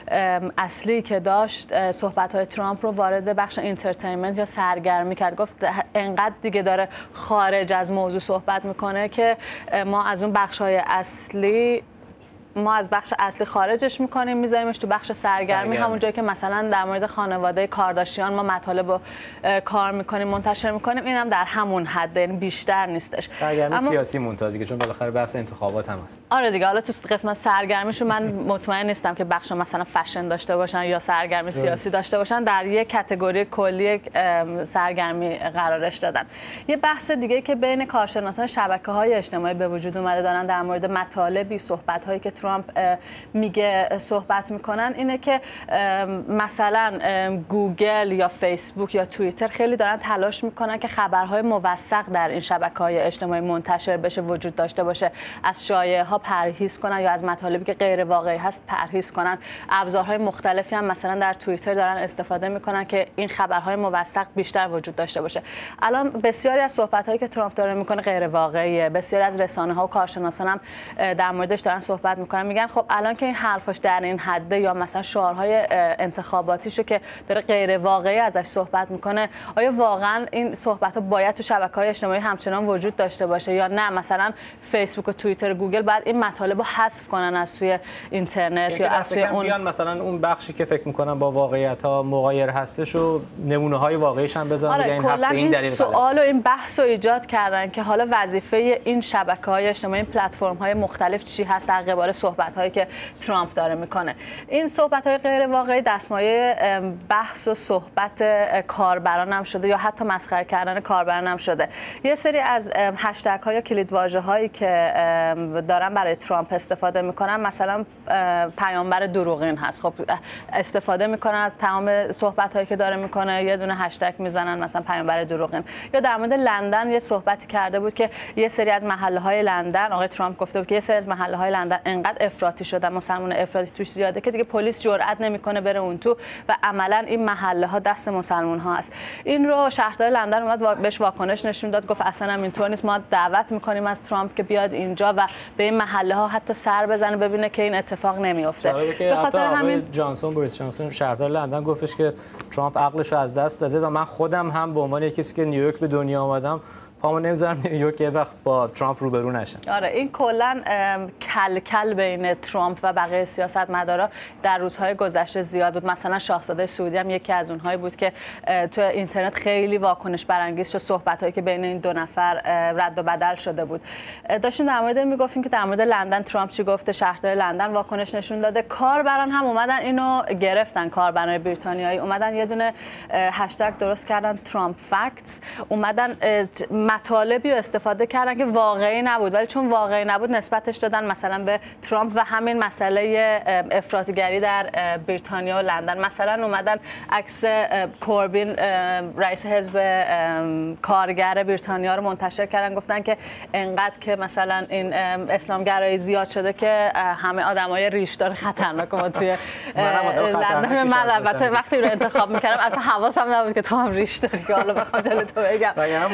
اصلی که داشت صحبت‌های ترامپ رو وارد بخش اینترتینمنت یا سرگرمی کرد. گفت انقدر دیگه داره خارج از موضوع صحبت میکنه که ما از اون بخش‌های اصلی ما از بخش اصلی خارجش میکنیم میذاریمش تو بخش سرگرمی، همون جایی که مثلا در مورد خانواده کارداشیان ما مطالب رو کار میکنیم منتشر میکنیم، اینم در همون حد، یعنی بیشتر نیستش. سرگرمی اما... سیاسی مونتا دیگه، چون بالاخره بحث انتخابات هم هست. آره دیگه، حالا تو قسمت سرگرمیشو من مطمئن نیستم که بخش مثلا فشن داشته باشن یا سرگرمی سیاسی داشته باشن، در یک کاتگوری کلی سرگرمی قرارش دادن. یه بحث دیگه که بین کارشناسان شبکه‌های اجتماعی به وجود اومده دارن در مورد مطالبی، صحبت‌هایی که ترامپ میگه صحبت میکنن اینه که مثلا گوگل یا فیسبوک یا توییتر خیلی دارن تلاش میکنن که خبرهای موثق در این شبکه‌های اجتماعی منتشر بشه، وجود داشته باشه، از شایعه‌ها پرهیز کنن یا از مطالبی که غیر واقعی هست پرهیز کنن. ابزارهای مختلفی هم مثلا در توییتر دارن استفاده میکنن که این خبرهای موثق بیشتر وجود داشته باشه. الان بسیاری از صحبت‌هایی که ترامپ داره میکنه غیر واقعیه. بسیاری از رسانه‌ها و کارشناسان هم در موردش دارن صحبت میکنن، میگن خب الان که این حرفاش در این حده یا مثلا شعارهای انتخاباتیشو که داره غیر واقعی ازش صحبت میکنه، آیا واقعا این صحبت‌ها باید تو شبکه‌های اجتماعی همچنان وجود داشته باشه یا نه مثلا فیسبوک و توییتر و گوگل بعد این مطالب رو حذف کنن از توی اینترنت یا از توی اون بیان مثلا اون بخشی که فکر میکنن با واقعیت‌ها مغایر هستش و نمونه‌های واقعیش هم بزنن؟ آره، این حرف به این دلیل سوال و این بحث رو ایجاد کردن که حالا وظیفه این شبکه‌های اجتماعی، این پلتفرم‌های مختلف چی هست در قبال صحبت‌هایی که ترامپ داره میکنه. این صحبت‌های غیر واقعی دستمایه بحث و صحبت کاربران هم شده یا حتی مسخره کردن کاربران هم شده. یه سری از هشتگ‌ها یا کلیدواژه‌هایی که دارن برای ترامپ استفاده میکنن مثلا پیامبر دروغین هست. خب استفاده میکنن از تمام صحبت‌هایی که داره میکنه یه دونه هشتگ میزنن مثلا پیامبر دروغین. یا در مورد لندن یه صحبتی کرده بود که یه سری از محله‌های لندن، آقای ترامپ گفته بود که یه سری از محله‌های لندن انقدر افراطی شدن، مسلمان افراطی توش زیاده که دیگه پلیس جرئت نمیکنه بره اون تو و عملاً این محله‌ها دست مسلمان‌ها هست. این رو شهردار لندن اومد بهش واکنش نشون داد، گفت اصلا اینطور نیست، ما دعوت میکنیم از ترامپ که بیاد اینجا و به این محله‌ها حتی سر بزنه ببینه که این اتفاق نمیفته. به خاطر همین جانسون بوریس جانسون شهردار لندن گفتش که ترامپ عقلش رو از دست داده و من خودم هم به عنوان کسی که نیویورک به دنیا آمدم پامو نمیذارم نیویورک یه وقت با ترامپ روبرو نشن. آره، این کلا کل کل بین ترامپ و بقیه سیاستمدارا در روزهای گذشته زیاد بود. مثلا شاهزاده سعودی هم یکی از اونهایی بود که تو اینترنت خیلی واکنش برانگیز شد، صحبتایی که بین این دو نفر رد و بدل شده بود. داشتیم در مورد میگفتیم که در مورد لندن ترامپ چی گفته، شهردار لندن واکنش نشون داده، کاربران هم اومدن اینو گرفتن، کاربران بریتانیایی اومدن یه دونه هشتگ درست کردن ترامپ فکتس، اومدن مطالبی رو استفاده کردن که واقعی نبود ولی چون واقعی نبود نسبتش دادن مثلا به ترامپ و همین مسئله افراطیگری در بریتانیا و لندن. مثلا اومدن عکس کوربین رئیس حزب کارگر بریتانیا رو منتشر کردن، گفتن که انقدر که مثلا این اسلامگرایی زیاد شده که همه آدمای ریشدار خطرناک ما توی لندن. من البته وقتی رو انتخاب میکردم اصلا حواسم نبود که تو هم ریش داری که حالا بخوام جلوی تو بگم.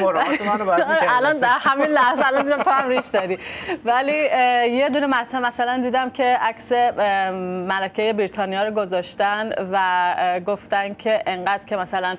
الان در همین لحظه الان دیدم تو هم ریش داری. ولی یه دونه مطلب مثلا دیدم که عکس ملکه بریتانیا رو گذاشتن و گفتن که انقدر که مثلا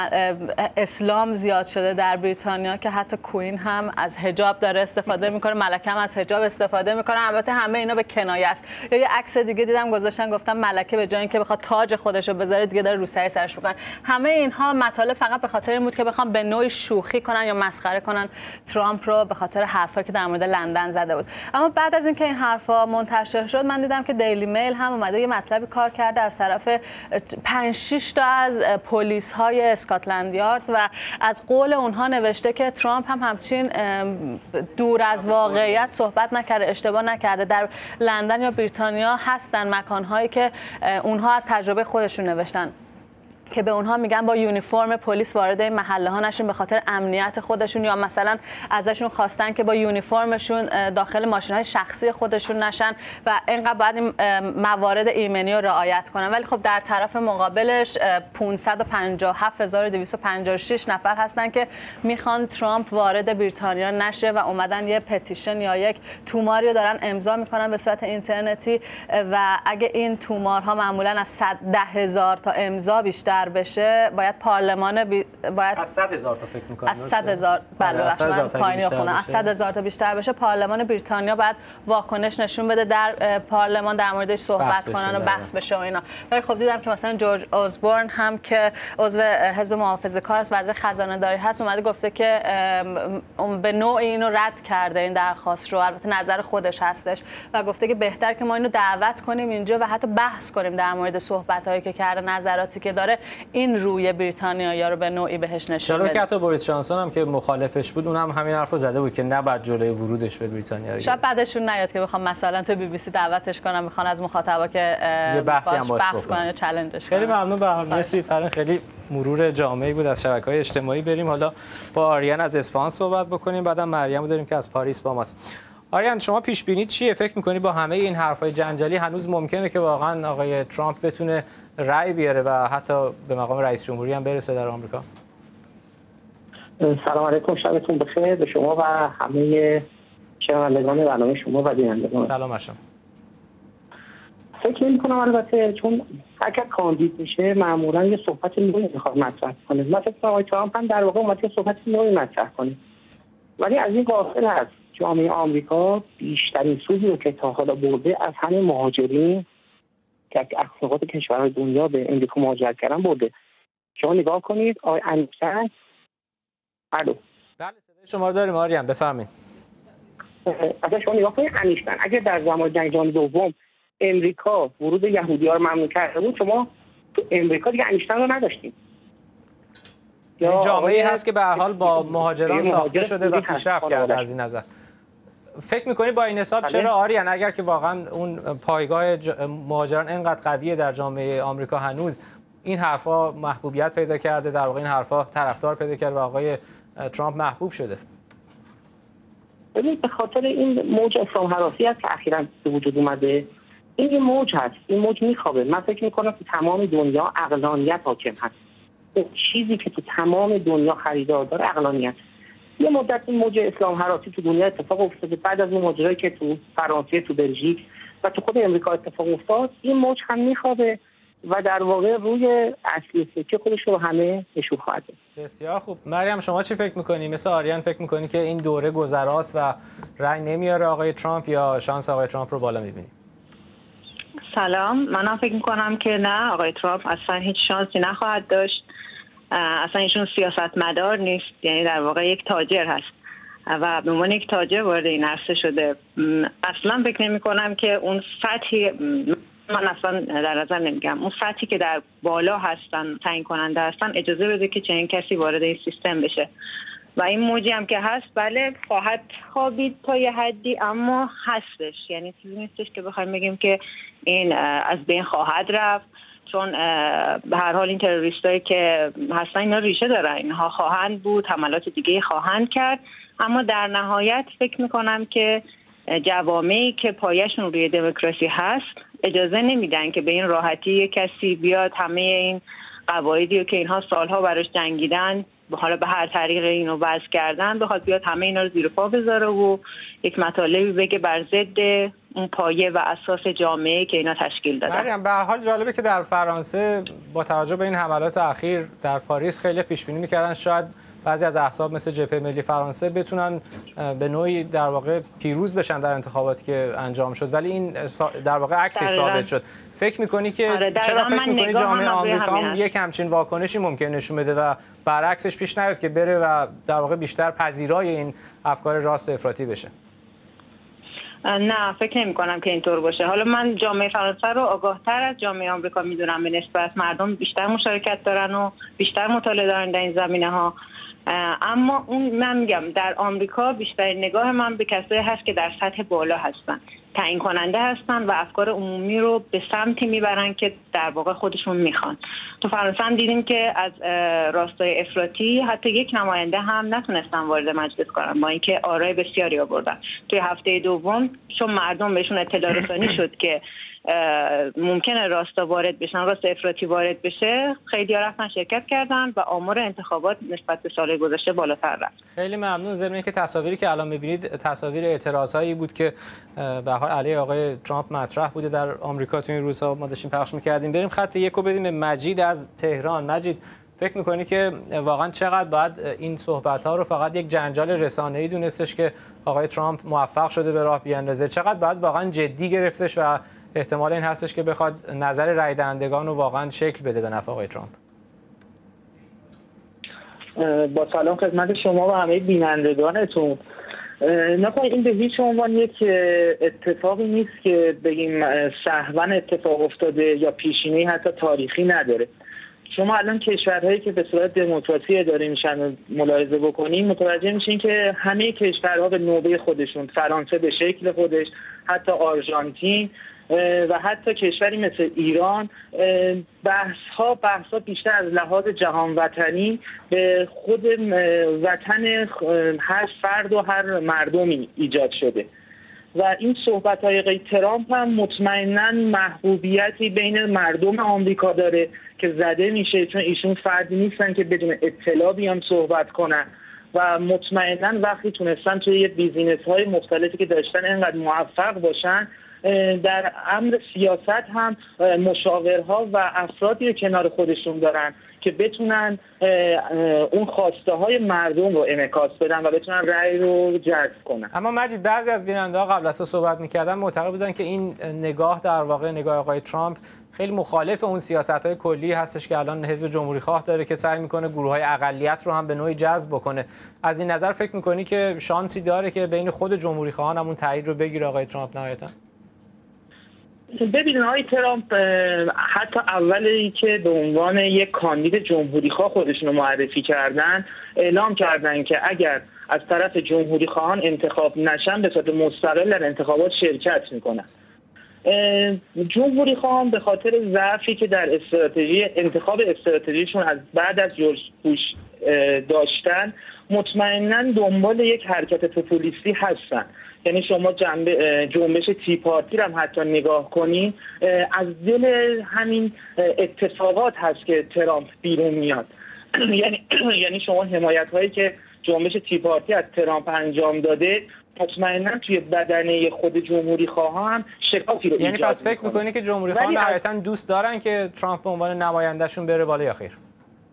اسلام زیاد شده در بریتانیا که حتی کوین هم از حجاب داره استفاده میکنه، ملکه هم از حجاب استفاده میکنه. البته همه اینا به کنایه است. یا یه عکس دیگه دیدم گذاشتن گفتن ملکه به جای اینکه بخواد تاج خودش رو بذاره دیگه داره روسری سرش میکنه. همه اینها مطالب فقط به خاطر این بود که بخوام به نوعی شوخی کنن یا مسخره کنن ترامپ رو به خاطر حرفایی که در مورد لندن زده بود. اما بعد از اینکه این حرفا منتشر شد من دیدم که دیلی میل هم اومده یه مطلبی کار کرده از طرف پنج شش تا از پلیس های اسکاتلند یارد و از قول اونها نوشته که ترامپ هم همچین دور از واقعیت صحبت نکرده، اشتباه نکرده. در لندن یا بریتانیا هستن مکانهایی که اونها از تجربه خودشون نوشتن که به اونها میگن با یونیفرم پلیس وارد این محله ها نشون به خاطر امنیت خودشون، یا مثلا ازشون خواستن که با یونیفرمشون داخل ماشین های شخصی خودشون نشن و اینقدر باید این موارد ایمنی رو رعایت کنن. ولی خب در طرف مقابلش پانصد و پنجاه و هفت هزار و دویست و پنجاه و شش نفر هستن که میخوان ترامپ وارد بریتانیا نشه و اومدن یه پتیشن یا یک توماری رو دارن امضا میکنن به صورت اینترنتی و اگه این تومارها معمولا از صد و ده هزار تا امضا بیشتر بیشتر بشه باید پارلمان بی... باید از صد هزار تا فکر می‌کنم از صد هزار بله بخش من پایینی خوندم از صد هزار تا بیشتر بشه پارلمان بریتانیا باید واکنش نشون بده در پارلمان در موردش صحبت کنن و بحث بشه و اینا. ولی خب دیدم که مثلا جورج آزبورن هم که عضو حزب محافظه‌کار است وزیر خزانه‌داری هست اومده گفته که به نوعی اینو رد کرده این درخواست رو، البته نظر خودش هستش و گفته که بهتر که ما اینو دعوت کنیم اینجا و حتی بحث کنیم در مورد صحبت‌هایی که کرده، نظراتی که داره، این روی بریتانیا رو به نوعی بهش نشون بده. چرا که حتی بوریس جانسون هم که مخالفش بود اونم هم همین حرفو زده بود که نباید جلوی ورودش به بریتانیا رو. شاید بعدشون نیاد که بخوام مثلا تو بی بی سی دعوتش کنم میخوان از مخاطبا که یه بحثی هم باش بحث کنن یا چالنجش کنن. خیلی ممنون به مرسی فرن، خیلی مرور جامعی بود از شبکه‌های اجتماعی. بریم حالا با آریان از اصفهان صحبت بکنیم، بعدم مریم رو داریم که از پاریس با ماست. آریان شما پیش بینی چیه؟ فکر می‌کنی با همه این حرفای جنجالی هنوز ممکنه که واقعا آقای ترامپ بتونه رأی بیاره و حتی به مقام رئیس جمهوری هم برسه در آمریکا؟ سلام علیکم، شبتون بخیر به شما و همه شنوندگان برنامه شما و بینندگان. سلام علیکم. فکر می‌کنم البته چون اگر کاندید بشه معمولا یه صحبت نوعی میخواد مطرح کنه. مثلا آقای ترامپ هم در واقع اومد یه صحبت نوعی مطرح کنه. ولی از این غافل هست جامعه آمریکا بیشترین سودی رو که تا حالا برده از همه مهاجرین که اقتصاد کشورهای دنیا به امریکا مهاجرت کردن برده. شما نگاه کنید آقای انیسن الو بله صدای شما رو داریم آریان بفرمایید. اگه شما نگاه کنید انیسن اگر در زمان جنگ جهانی دوم امریکا ورود یهودی‌ها رو ممنوع کرده بود شما تو امریکا دیگه انیسن رو نداشتیم. این جامعه‌ای هست که به هر حال با مهاجران ساخته شده و پیشرفت کرده. از این نظر فکر می‌کنی با این حساب چرا آریان اگر که واقعا اون پایگاه مهاجران اینقدر قویه در جامعه آمریکا هنوز این حرفا محبوبیت پیدا کرده، در واقع این حرفا طرفدار پیدا کرده و آقای ترامپ محبوب شده؟ ببینید به خاطر این موج اسلام هراسی است که اخیراً به وجود اومده. این یه موج هست، این موج میخوابه. من فکر می‌کنم که تمام دنیا عقلانیت حاکم هست. اون چیزی که تو تمام دنیا خریدار داره عقلانیت. یه مدت این موج اسلام هراسی تو دنیا اتفاق افتاده، بعد از اون ماجرایی که تو فرانسه، تو بلژیک و تو خود امریکا اتفاق افتاد، این موج هم میخوابه و در واقع روی اصلی سکه خودش رو همه نشون خواهد داد. بسیار خوب. مریم شما چی فکر می‌کنی؟ مثل آریان فکر می‌کنی که این دوره گذراست و رأی نمیاره آقای ترامپ یا شانس آقای ترامپ رو بالا می‌بینی؟ سلام، منم فکر می‌کنم که نه، آقای ترامپ اصلا هیچ شانسی نخواهد داشت. اصلا ایشون سیاستمدار نیست، یعنی در واقع یک تاجر هست و به عنوان یک تاجر وارد این عرصه شده. اصلا فکر نمی‌کنم که اون سطحی، من اصلا در نظر نمیگم، اون سطحی که در بالا هستن تعیین کننده هستن اجازه بده که چنین کسی وارد این سیستم بشه و این موجی هم که هست بله خواهد خوابید تا یه حدی، اما هستش، یعنی چیزی نیستش که بخوایم بگیم که این از بین خواهد رفت، چون به هر حال این تروریستایی که هستن اینا ریشه دارن، اینها خواهند بود، حملات دیگه خواهند کرد، اما در نهایت فکر میکنم که جوامعی که پایه‌شون روی دموکراسی هست اجازه نمیدن که به این راحتی کسی بیاد همه این قواعدی که اینها سالها براش جنگیدن، حالا به هر طریق اینو وضع کردن، بخواد بیاد همه اینا رو زیر پا بذاره و یک مطالبی بگه بر ضد اون پایه و اساس جامعه که اینا تشکیل دادن. مریم به هر حال جالبه که در فرانسه با توجه به این حملات اخیر در پاریس خیلی پیش بینی می‌کردن شاید بعضی از احزاب مثل جبهه ملی فرانسه بتونن به نوعی در واقع پیروز بشن در انتخاباتی که انجام شد، ولی این در واقع عکسش ثابت شد. فکر می‌کنی که آره چرا فکر می‌کنی جامعه آمریکا هم یک همچین واکنشی ممکن نشون بده و برعکسش پیش نیاد که بره و در واقع بیشتر پذیرای این افکار راست افراطی بشه؟ نه فکر نمی کنم که اینطور باشه. حالا من جامعه فرانسه رو آگاه‌تر از جامعه آمریکا میدونم، به نسبت مردم بیشتر مشارکت دارن و بیشتر مطالعه دارن در این زمینه‌ها، اما اون من میگم در آمریکا بیشتر نگاه من به کسایی هست که در سطح بالا هستن، تعیین کننده هستن و افکار عمومی رو به سمتی میبرن که در واقع خودشون میخوان. تو فرانسه هم دیدیم که از راستای افراطی حتی یک نماینده هم نتونستن وارد مجلس کنن با اینکه آرای بسیاری آوردن. توی هفته دوم چون مردم بهشون اطلاع رسانی شد که ممکنه راستا وارد بشن، راست افراطی وارد بشه، خیلی ها رفتن شرکت کردن و آمار انتخابات نسبت به سال گذشته بالاتر رفت. خیلی ممنون. ضمن اینکه تصاویری که الان می‌بینید تصاویر اعتراضایی بود که به حال علیه آقای ترامپ مطرح بوده در آمریکا تو این روزها ما داشتیم پخش می‌کردیم. بریم خط یکو بدیم به مجید از تهران. مجید، فکر می‌کنی که واقعا چقدر باید این صحبت‌ها رو فقط یک جنجال رسانه‌ای دونستش که آقای ترامپ موفق شده به راه بیاندازه؟ چقدر باید واقعا جدی گرفتش و احتمال این هستش که بخواد نظر رای دهندگان رو واقعا شکل بده به نفع آقای ترامپ؟ با سلام خدمت شما و همه بینندگانتون. نکنید این به هیچ عنوان یک اتفاقی نیست که بگیم سهوا اتفاق افتاده یا پیشینه‌ای حتی تاریخی نداره. شما الان کشورهایی که به صورت دموکراسی اداره میشن ملاحظه بکنیم، متوجه میشین که همه کشورها به نوبه خودشون، فرانسه به شکل خودش، حتی آرژانتین و حتی کشوری مثل ایران، بحث ها بحث ها بیشتر از لحاظ جهان وطنی به خود وطن هر فرد و هر مردمی ایجاد شده و این صحبت های آقای ترامپ هم مطمئناً محبوبیتی بین مردم آمریکا داره که زده میشه، چون ایشون فردی نیستن که بدون اطلاع بیان صحبت کنن و مطمئناً وقتی تونستن توی یه بیزینس های مختلفی که داشتن اینقدر موفق باشن، در امر سیاست هم مشاورها و افرادی رو کنار خودشون دارن که بتونن اون خواسته های مردم رو انعکاس بدن و بتونن رأی رو جذب کنن. اما مجید، بعضی از بیننده‌ها قبل از صحبت می‌کردن معتقد بودن که این نگاه در واقع نگاه آقای ترامپ خیلی مخالف اون سیاست‌های کلی هستش که الان حزب جمهوری‌خواه داره که سعی می‌کنه گروه‌های اقلیت رو هم به نوعی جذب بکنه. از این نظر فکر می‌کنی که شانسی داره که بین خود جمهوری‌خواهان همون تایید رو بگیره آقای ترامپ نهایتاً؟ ببینید آقای ترامپ حتی اولی که به عنوان یک کاندید جمهوری‌خواه خودشون رو معرفی کردن، اعلام کردن که اگر از طرف جمهوری‌خواهان انتخاب نشن به صورت مستقل در انتخابات شرکت میکنن. جمهوری‌خواهان به خاطر ضعفی که در استراتژی انتخاب استراتژیشون از بعد از جورج بوش داشتن، مطمئناً دنبال یک حرکت پوپولیستی هستن. یعنی شما جنبه جنبش تی پارتی رو هم حتی نگاه کنین، از دل همین اتفاقات هست که ترامپ بیرون میاد. یعنی یعنی شما حمایت هایی که جنبش تی پارتی از ترامپ انجام داده مطمئنا توی بدنه خود جمهوری خواها هم شکافی رو یعنی پس فکر میکنی که جمهوری خواهان نهایتاً دوست دارن که ترامپ به عنوان نمایندهشون بره بالا یا خیر؟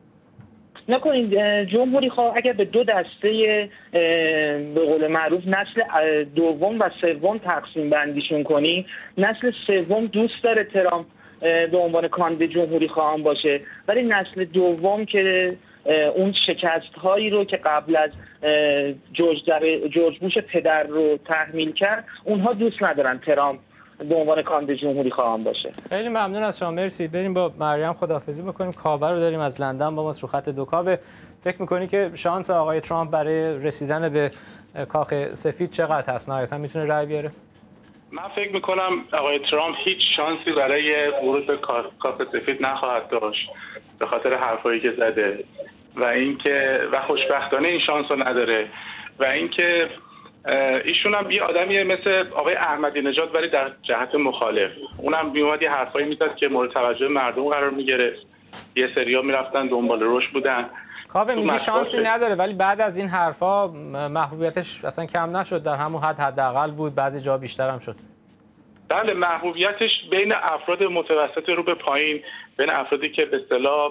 نکنید جمهوری خواه اگر به دو دسته به قول معروف نسل دوم و سوم تقسیم بندیشون کنی، نسل سوم دوست داره ترامپ به عنوان کاندید جمهوری خواهان باشه، ولی نسل دوم که اون شکست هایی رو که قبل از جورج, جورج بوش پدر رو تحمیل کرد، اونها دوست ندارن ترامپ به عنوان کاندید جمهوری خواهان باشه. خیلی ممنون از شما، مرسی. بریم با مریم خداحافظی بکنیم. کاوه رو داریم از لندن با ما رو خط دو. کاوه، فکر می‌کنی که شانس آقای ترامپ برای رسیدن به کاخ سفید چقدر هست؟ نهایتاً میتونه رأی بیاره؟ من فکر می‌کنم آقای ترامپ هیچ شانسی برای ورود به کاخ سفید نخواهد داشت به خاطر حرفایی که زده و اینکه و خوشبختانه این شانس رو نداره و اینکه ایشون هم یه آدمیه مثل آقای احمدی نژاد ولی در جهت مخالف. اونم میومد یه حرفایی میزد که مورد توجه مردم قرار میگرفت، یه سریا میرفتن دنبال روش بودن. کاوه میگه شانسی نداره، ولی بعد از این حرفا محبوبیتش اصلا کم نشد، در همون حد حداقل بود، بعضی جا بیشتر هم شد. بله، محبوبیتش بین افراد متوسط رو به پایین، بین افرادی که به اصطلاح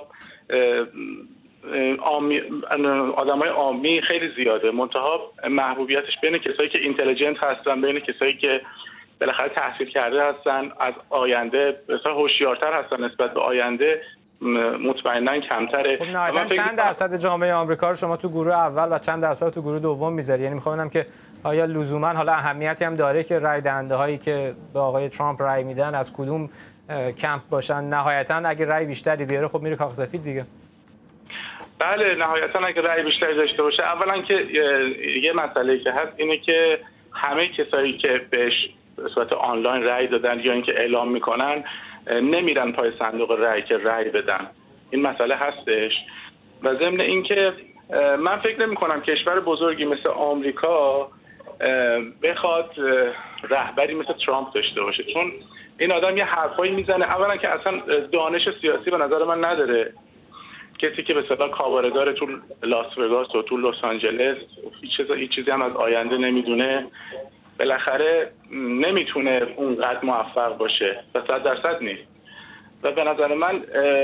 آدمای عامی خیلی زیاده، منتها محبوبیتش بین کسایی که اینتلیجنت هستن، بین کسایی که بالاخره تحصیل کرده هستن، از آینده بسیار هوشیارتر هستن نسبت به آینده، مطمئنا کمتره. خب نهایتاً چند درصد جامعه آمریکا رو شما تو گروه اول و چند درصد تو گروه دوم میذاری؟ یعنی میخوام ببینم که آیا لزوما حالا اهمیتی هم داره که رای دهنده هایی که به آقای ترامپ رای میدن از کدوم کمپ باشن؟ نهایتاً اگه رای بیشتری بیاره خب میره کاخ سفید دیگه. بله، نهایتاً اگه رای بیشتری داشته باشه. اولا که یه مسئله که هست اینه که همه کسایی که بهش به صورت آنلاین رای دادن یا اینکه اعلام میکنن نمیرن پای صندوق رای که رای بدن. این مسئله هستش و ضمن اینکه من فکر نمی کنم کشور بزرگی مثل آمریکا بخواد رهبری مثل ترامپ داشته باشه، چون این آدم یه حرفایی میزنه اولا که اصلا دانش سیاسی به نظر من نداره. کسی که به اصطلاح کاوردار تو لاس وگاس و تو لس آنجلس هیچ چیزی هیچ چیزی هم از آینده نمیدونه، بالاخره نمیتونه اونقدر موفق باشه و صد درصد نیست. و به نظر من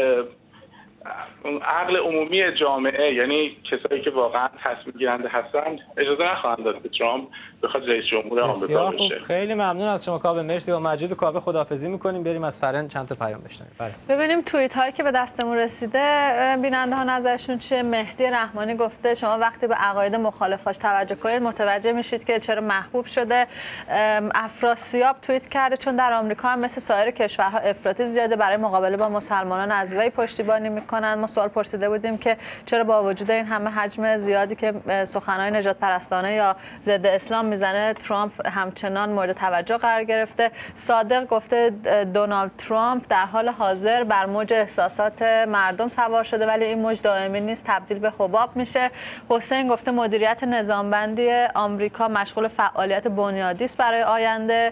عقل عمومی جامعه، یعنی کسایی که واقعا تصمیم گیرنده هستن، اجازه نخواهند داد که ترامپ بخواد رئیس جمهور آمریکا بشه. خیلی ممنون از شما کاوه. مرسی. با مجید کاوه خداحافظی می‌کنیم. بریم از فرن چند تا پیام بشنویم. ببینیم توییت هایی که به دستمون رسیده بیننده ها نظرشون چیه. مهدی رحمانی گفته شما وقتی به عقاید مخالفاش توجه کنید متوجه میشید که چرا محبوب شده. افراسیاب توییت کرده چون در آمریکا هم مثل سایر کشورها افراطی زیاده، برای مقابله با مسلمانان از وی پشتیبانی میکنن. ما سوال پرسیده بودیم که چرا با وجود این همه حجم زیادی که سخنهای نجات پرستانه یا ضد اسلام میزنه ترامپ همچنان مورد توجه قرار گرفته. صادق گفته دونالد ترامپ در حال حاضر بر موج احساسات مردم سوار شده ولی این موج دائمی نیست، تبدیل به حباب میشه. حسین گفته مدیریت نظامبندی آمریکا مشغول فعالیت بنیادی است برای آینده.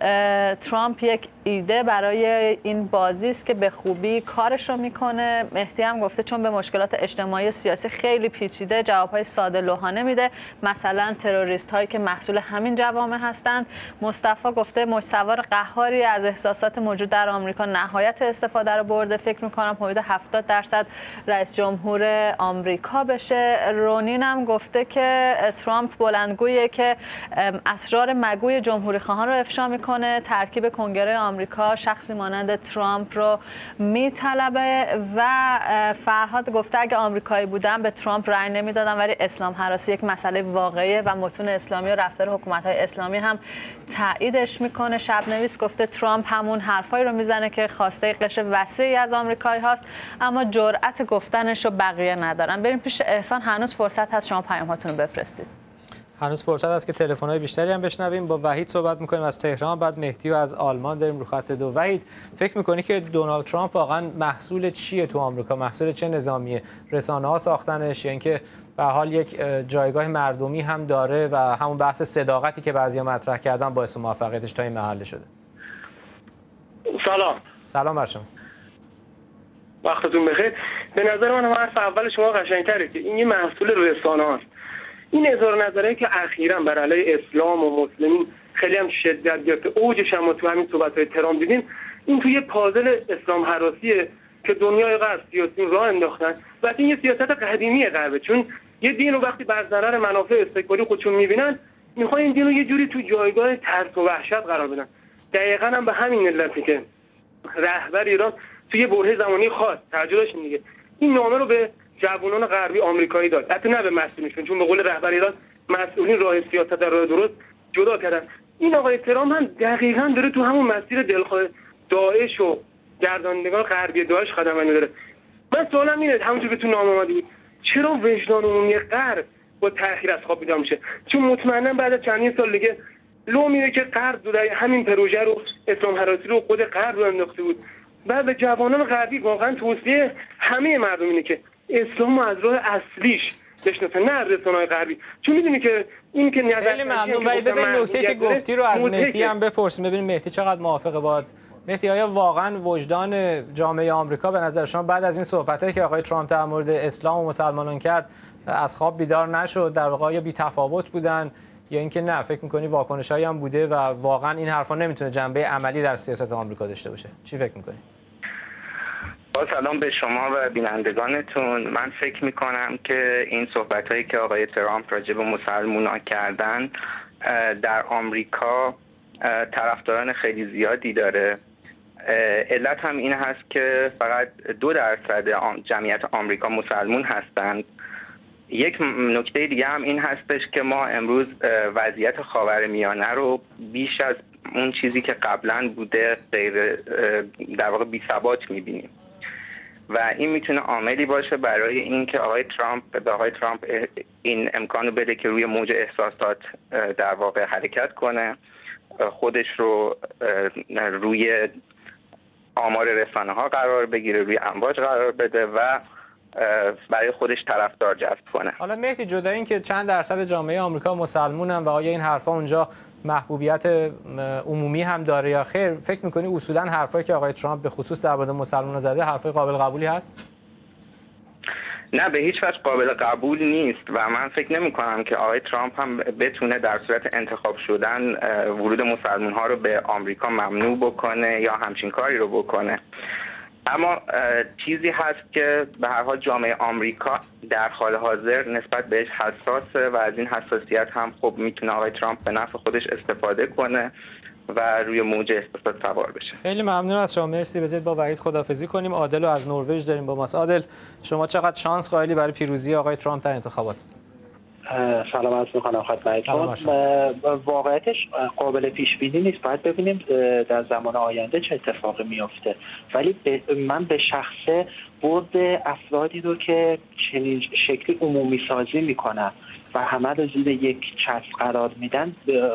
ترامپ یک ایده برای این بازی است که به خوبی کارش رو میکنه. مهدی هم گفته چون به مشکلات اجتماعی و سیاسی خیلی پیچیده جوابهای ساده لوحانه میده، مثلا تروریست هایی که محصول همین جوامع هستند. مصطفی گفته موج سوار قهاری از احساسات موجود در آمریکا نهایت استفاده رو برده، فکر میکنم حدود هفتاد درصد رئیس جمهور آمریکا بشه. رونین هم گفته که ترامپ بلندگویه که اسرار مگوی جمهوری خواهان رو افشا میکنه، ترکیب کنگره آمریکا شخصی مانند ترامپ رو میطلبه. و فرهاد گفته اگه آمریکایی بودم به ترامپ رأی نمیدادم ولی اسلام هراسی یک مسئله واقعیه و متون اسلامی و رفتار حکومت‌های اسلامی هم تاییدش میکنه. شبنویس گفته ترامپ همون حرفایی رو میزنه که خواسته قشر وسیعی از آمریکایی هاست اما جرأت گفتنش رو بقیه ندارن. بریم پیش احسان. هنوز فرصت هست شما پیام‌هاتون رو بفرستید. هنوز فرصت هست که تلفن‌های بیشتری هم بشنویم. با وحید صحبت می‌کنیم از تهران، بعد مهدی و از آلمان داریم رو خط دو. وحید، فکر می‌کنی که دونالد ترامپ واقعا محصول چیه تو آمریکا؟ محصول چه نظامیه؟ رسانه‌ها ساختنش یا اینکه به حال یک جایگاه مردمی هم داره و همون بحث صداقتی که بعضیا مطرح کردن باعث موفقیتش تا این مرحله شده؟ سلام. سلام بر شما. وقتتون بخیر. به نظر من حرف اول شما قشنگ‌تره که این یه محصول رسانه‌ست. این اظهار نظری که اخیراً بر علیه اسلام و مسلمین خیلی هم شدت گرفت، اوجش هم تو همین صحبت‌های ترامپ دیدیم، این توی پازل اسلام هراسیه که دنیای غرب سیاسیون راه انداختن و این یه سیاست قدیمی غربه، چون یه دین رو وقتی بر ضرر منافع استکباری خودشون می‌بینن می‌خوان این دین رو یه جوری تو جایگاه ترس و وحشت قرار بدن. دقیقاً هم به همین علته که رهبر ایران توی برهه زمانی خاص ترجمهش میگه این نامه رو به جوانان غربی آمریکایی داد، حتی نه به مسئولینشون، چون به قول رهبر ایران مسئولین راه سیاست در راه درست جدا کردن. این آقای ترامپ هم دقیقاً داره تو همون مسیر دلخواه داعش و گردانندگان غربی داعش قدم می‌ذاره. من سوالم اینه، همونجوری که تو نامه اومده بود، چرا وجدان عمومی غرب با تأخیر از خواب بیدار میشه؟ چون مطمئنا بعد از چندین سال دیگه لو میره که غرب داره همین پروژه رو اسلام هراسی رو خود غرب رو انداخته بود. بعد به جوانان غربی واقعا توصیه همه مردم اینه که اسلام از راه اصلیش بشناسن، نه از رسانه‌های غربی، چون میدونی که این که نظر خیلی ممنون. ولی بذار این نکته که گفتی رو از مهدی هم بپرسیم ببینیم مهدی چقدر موافقه باهات. مهدی، آیا واقعا وجدان جامعه آمریکا به نظر شما بعد از این صحبتایی که آقای ترامپ در مورد اسلام و مسلمانان کرد از خواب بیدار نشد؟ در واقع یا بی‌تفاوت بودن یا اینکه نه فکر می‌کنی واکنشایی هم بوده و واقعا این حرفا نمیتونه جنبه عملی در سیاست آمریکا داشته باشه؟ چی فکر می‌کنی؟ با سلام به شما و بینندگانتون. من فکر میکنم که این صحبت هایی که آقای ترامپ راجع به مسلمانان کردن در آمریکا طرفداران خیلی زیادی داره. علت هم این هست که فقط دو درصد جمعیت آمریکا مسلمون هستند. یک نکته دیگه هم این هستش که ما امروز وضعیت خاورمیانه رو بیش از اون چیزی که قبلا بوده غیر در واقع بی‌ثبات می‌بینیم و این میتونه عاملی باشه برای اینکه آقای ترامپ به آقای ترامپ این امکانو بده که روی موج احساسات در واقع حرکت کنه، خودش رو روی آمار رسانه‌ها قرار بگیره، روی امواج قرار بده و برای خودش طرفدار جذب کنه. حالا مهدی، جدا این که چند درصد جامعه آمریکا مسلمونن و آیا این حرفا اونجا محبوبیت عمومی هم داره یا خیر، فکر می‌کنی اصولا حرفایی که آقای ترامپ به خصوص در مورد مسلمان‌ها زده حرفای قابل قبولی هست؟ نه، به هیچ وجه قابل قبول نیست و من فکر نمی کنم که آقای ترامپ هم بتونه در صورت انتخاب شدن ورود مسلمان ها رو به آمریکا ممنوع بکنه یا همچین کاری رو بکنه. اما چیزی هست که به هر حال جامعه آمریکا در حال حاضر نسبت بهش حساسه و از این حساسیت هم خب میتونه آقای ترامپ به نفع خودش استفاده کنه و روی موج اقتصاد سوار بشه. خیلی ممنون از شما. مرسی. بذارید با وحید خداحافظی کنیم. عادل رو از نروژ داریم با ماست. عادل، شما چقدر شانس قائلی برای پیروزی آقای ترامپ در انتخابات؟ سلام عرض می‌کنم خدمتتون. واقعیتش قابل پیش بینی نیست، باید ببینیم در زمان آینده چه اتفاقی میفته، ولی من به شخصه برد افرادی رو که چنین شکلی عمومی سازی میکنن و همه رو زیر یک چتر قرار میدن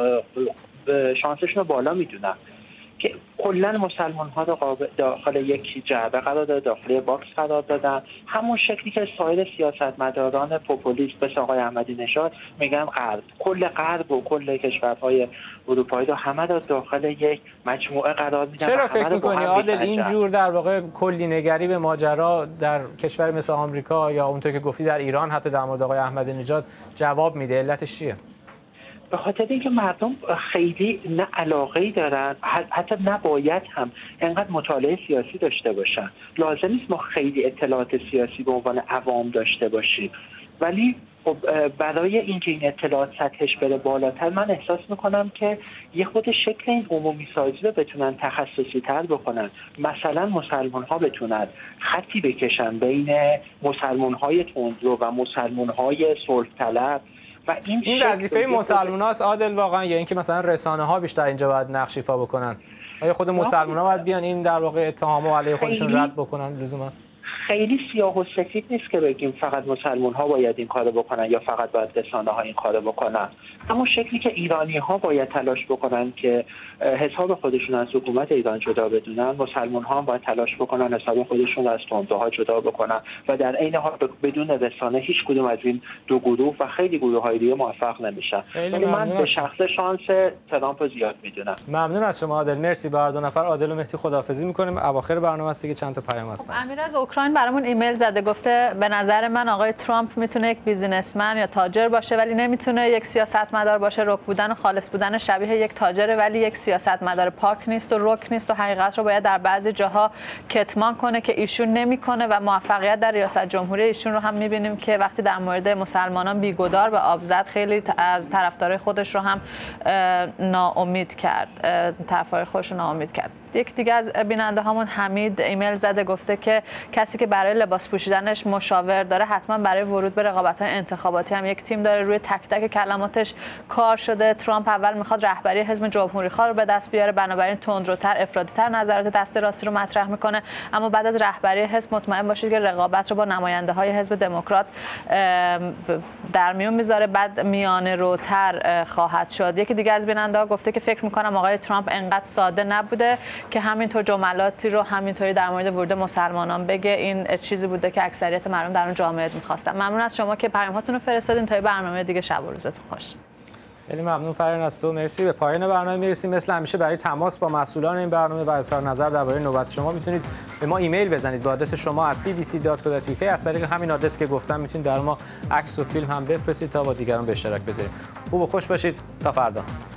شانسشون رو بالا میدونم که کلا مسلمان ها رو داخل یک جعبه قرار داده، داخل باکس قرار دادن، همون شکلی که سایر سیاستمداران پوپولیست مثل آقای احمدی نژاد میگن غرب، کل غرب و کل کشورهای اروپایی رو همه رو داخل یک مجموعه قرار میدن. چرا فکر میکنی عادل اینجور در واقع کلی نگری به ماجرا در کشور مثل آمریکا یا اونطور که گفتی در ایران حتی در مورد آقای احمدی نژاد جواب میده؟ علتش چیه؟ به خاطر اینکه مردم خیلی نه علاقه‌ای دارن، حتی نباید هم انقدر مطالعه سیاسی داشته باشن. لازم نیست ما خیلی اطلاعات سیاسی به عنوان عوام داشته باشیم، ولی خب برای اینکه این اطلاعات سطحش بره بالاتر، من احساس میکنم که یه خود شکل این عمومی سازی رو بتونن تخصصی تر بکنن. مثلا مسلمان ها بتونن خطی بکشن بین مسلمان های تندرو و مسلمان های صلح طلب و این, این وظیفه مسلمان‌هاست عادل واقعا، یا اینکه مثلا رسانه ها بیشتر اینجا باید نقش ایفا بکنن؟ آیا خود مسلمان‌ها باید بیان این در واقع اتهامو علیه خودشون رد بکنن لزوما؟ خیلی سیاه و سفید نیست که بگیم فقط مسلمان ها باید این کارو بکنن یا فقط باید رسانه ها این کارو بکنن. اما شکلی که ایرانی ها باید تلاش بکنن که حساب خودشون از حکومت ایران جدا بدونن، مسلمان ها هم باید تلاش بکنن حساب خودشون از تندروها جدا بکنن و در عین حال بدون رسانه هیچ کدوم از این دو گروه و خیلی گروه های دیگه موفق نمیشن. ولی من به شخص شانس ترامپ زیاد میدونم. ممنون از شما عادل. مرسی. بر دو نفر عادل و مهدی خداحافظی میکنیم. اواخر برنامه است دیگه چند تا پیام هست. امیر از اوکراین برامون ایمیل زده، گفته به نظر من آقای ترامپ میتونه یک بیزینسمن یا تاجر باشه ولی نمیتونه یک سیاستمدار باشه. رک بودن و خالص بودن شبیه یک تاجره ولی یک سیاستمدار پاک نیست و رک نیست و حقیقت رو باید در بعضی جاها کتمان کنه که ایشون نمیکنه و موفقیت در ریاست جمهوری ایشون رو هم میبینیم که وقتی در مورد مسلمانان بیگدار به آب زد خیلی از طرفدارای خودش رو هم ناامید کرد، طرفدارای خودش رو ناامید کرد. یک دیگه از بیننده هامون حمید ایمیل زده، گفته که کسی که برای لباس پوشیدنش مشاور داره حتما برای ورود به رقابت‌های انتخاباتی هم یک تیم داره. روی تک تک کلماتش کار شده. ترامپ اول میخواد رهبری حزب جمهوری‌خواه رو به دست بیاره، بنابراین تندروتر افراطی‌تر نظرات دست راستی رو مطرح میکنه، اما بعد از رهبری حزب مطمئن باشید که رقابت رو با نماینده‌های حزب دموکرات در میون میذاره، بعد میانه روتر خواهد شد. یکی دیگه از بیننده‌ها گفته که فکر میکنم آقای ترامپ انقدر ساده نبوده که همینطور جملاتی رو همینطوری در مورد ورود مسلمانان بگه. این چیزی بوده که اکثریت مردم در اون جامعه می‌خواستن. ممنون از شما که پیام هاتون رو فرستادین. تا برنامه دیگه شب و روزتون خوش. خیلی ممنون فرین از تو. مرسی. به پایان برنامه میرسیم. مثل همیشه برای تماس با مسئولان این برنامه و اظهار نظر درباره نوبت شما میتونید به ما ایمیل بزنید با آدرس شما at بی بی سی دات کو دات یو کی. از طریق همین آدرس که گفتم میتونید در ما عکس و فیلم هم بفرستید تا با دیگران به اشتراک بذارید. خوب و خوش باشید. تا فردا.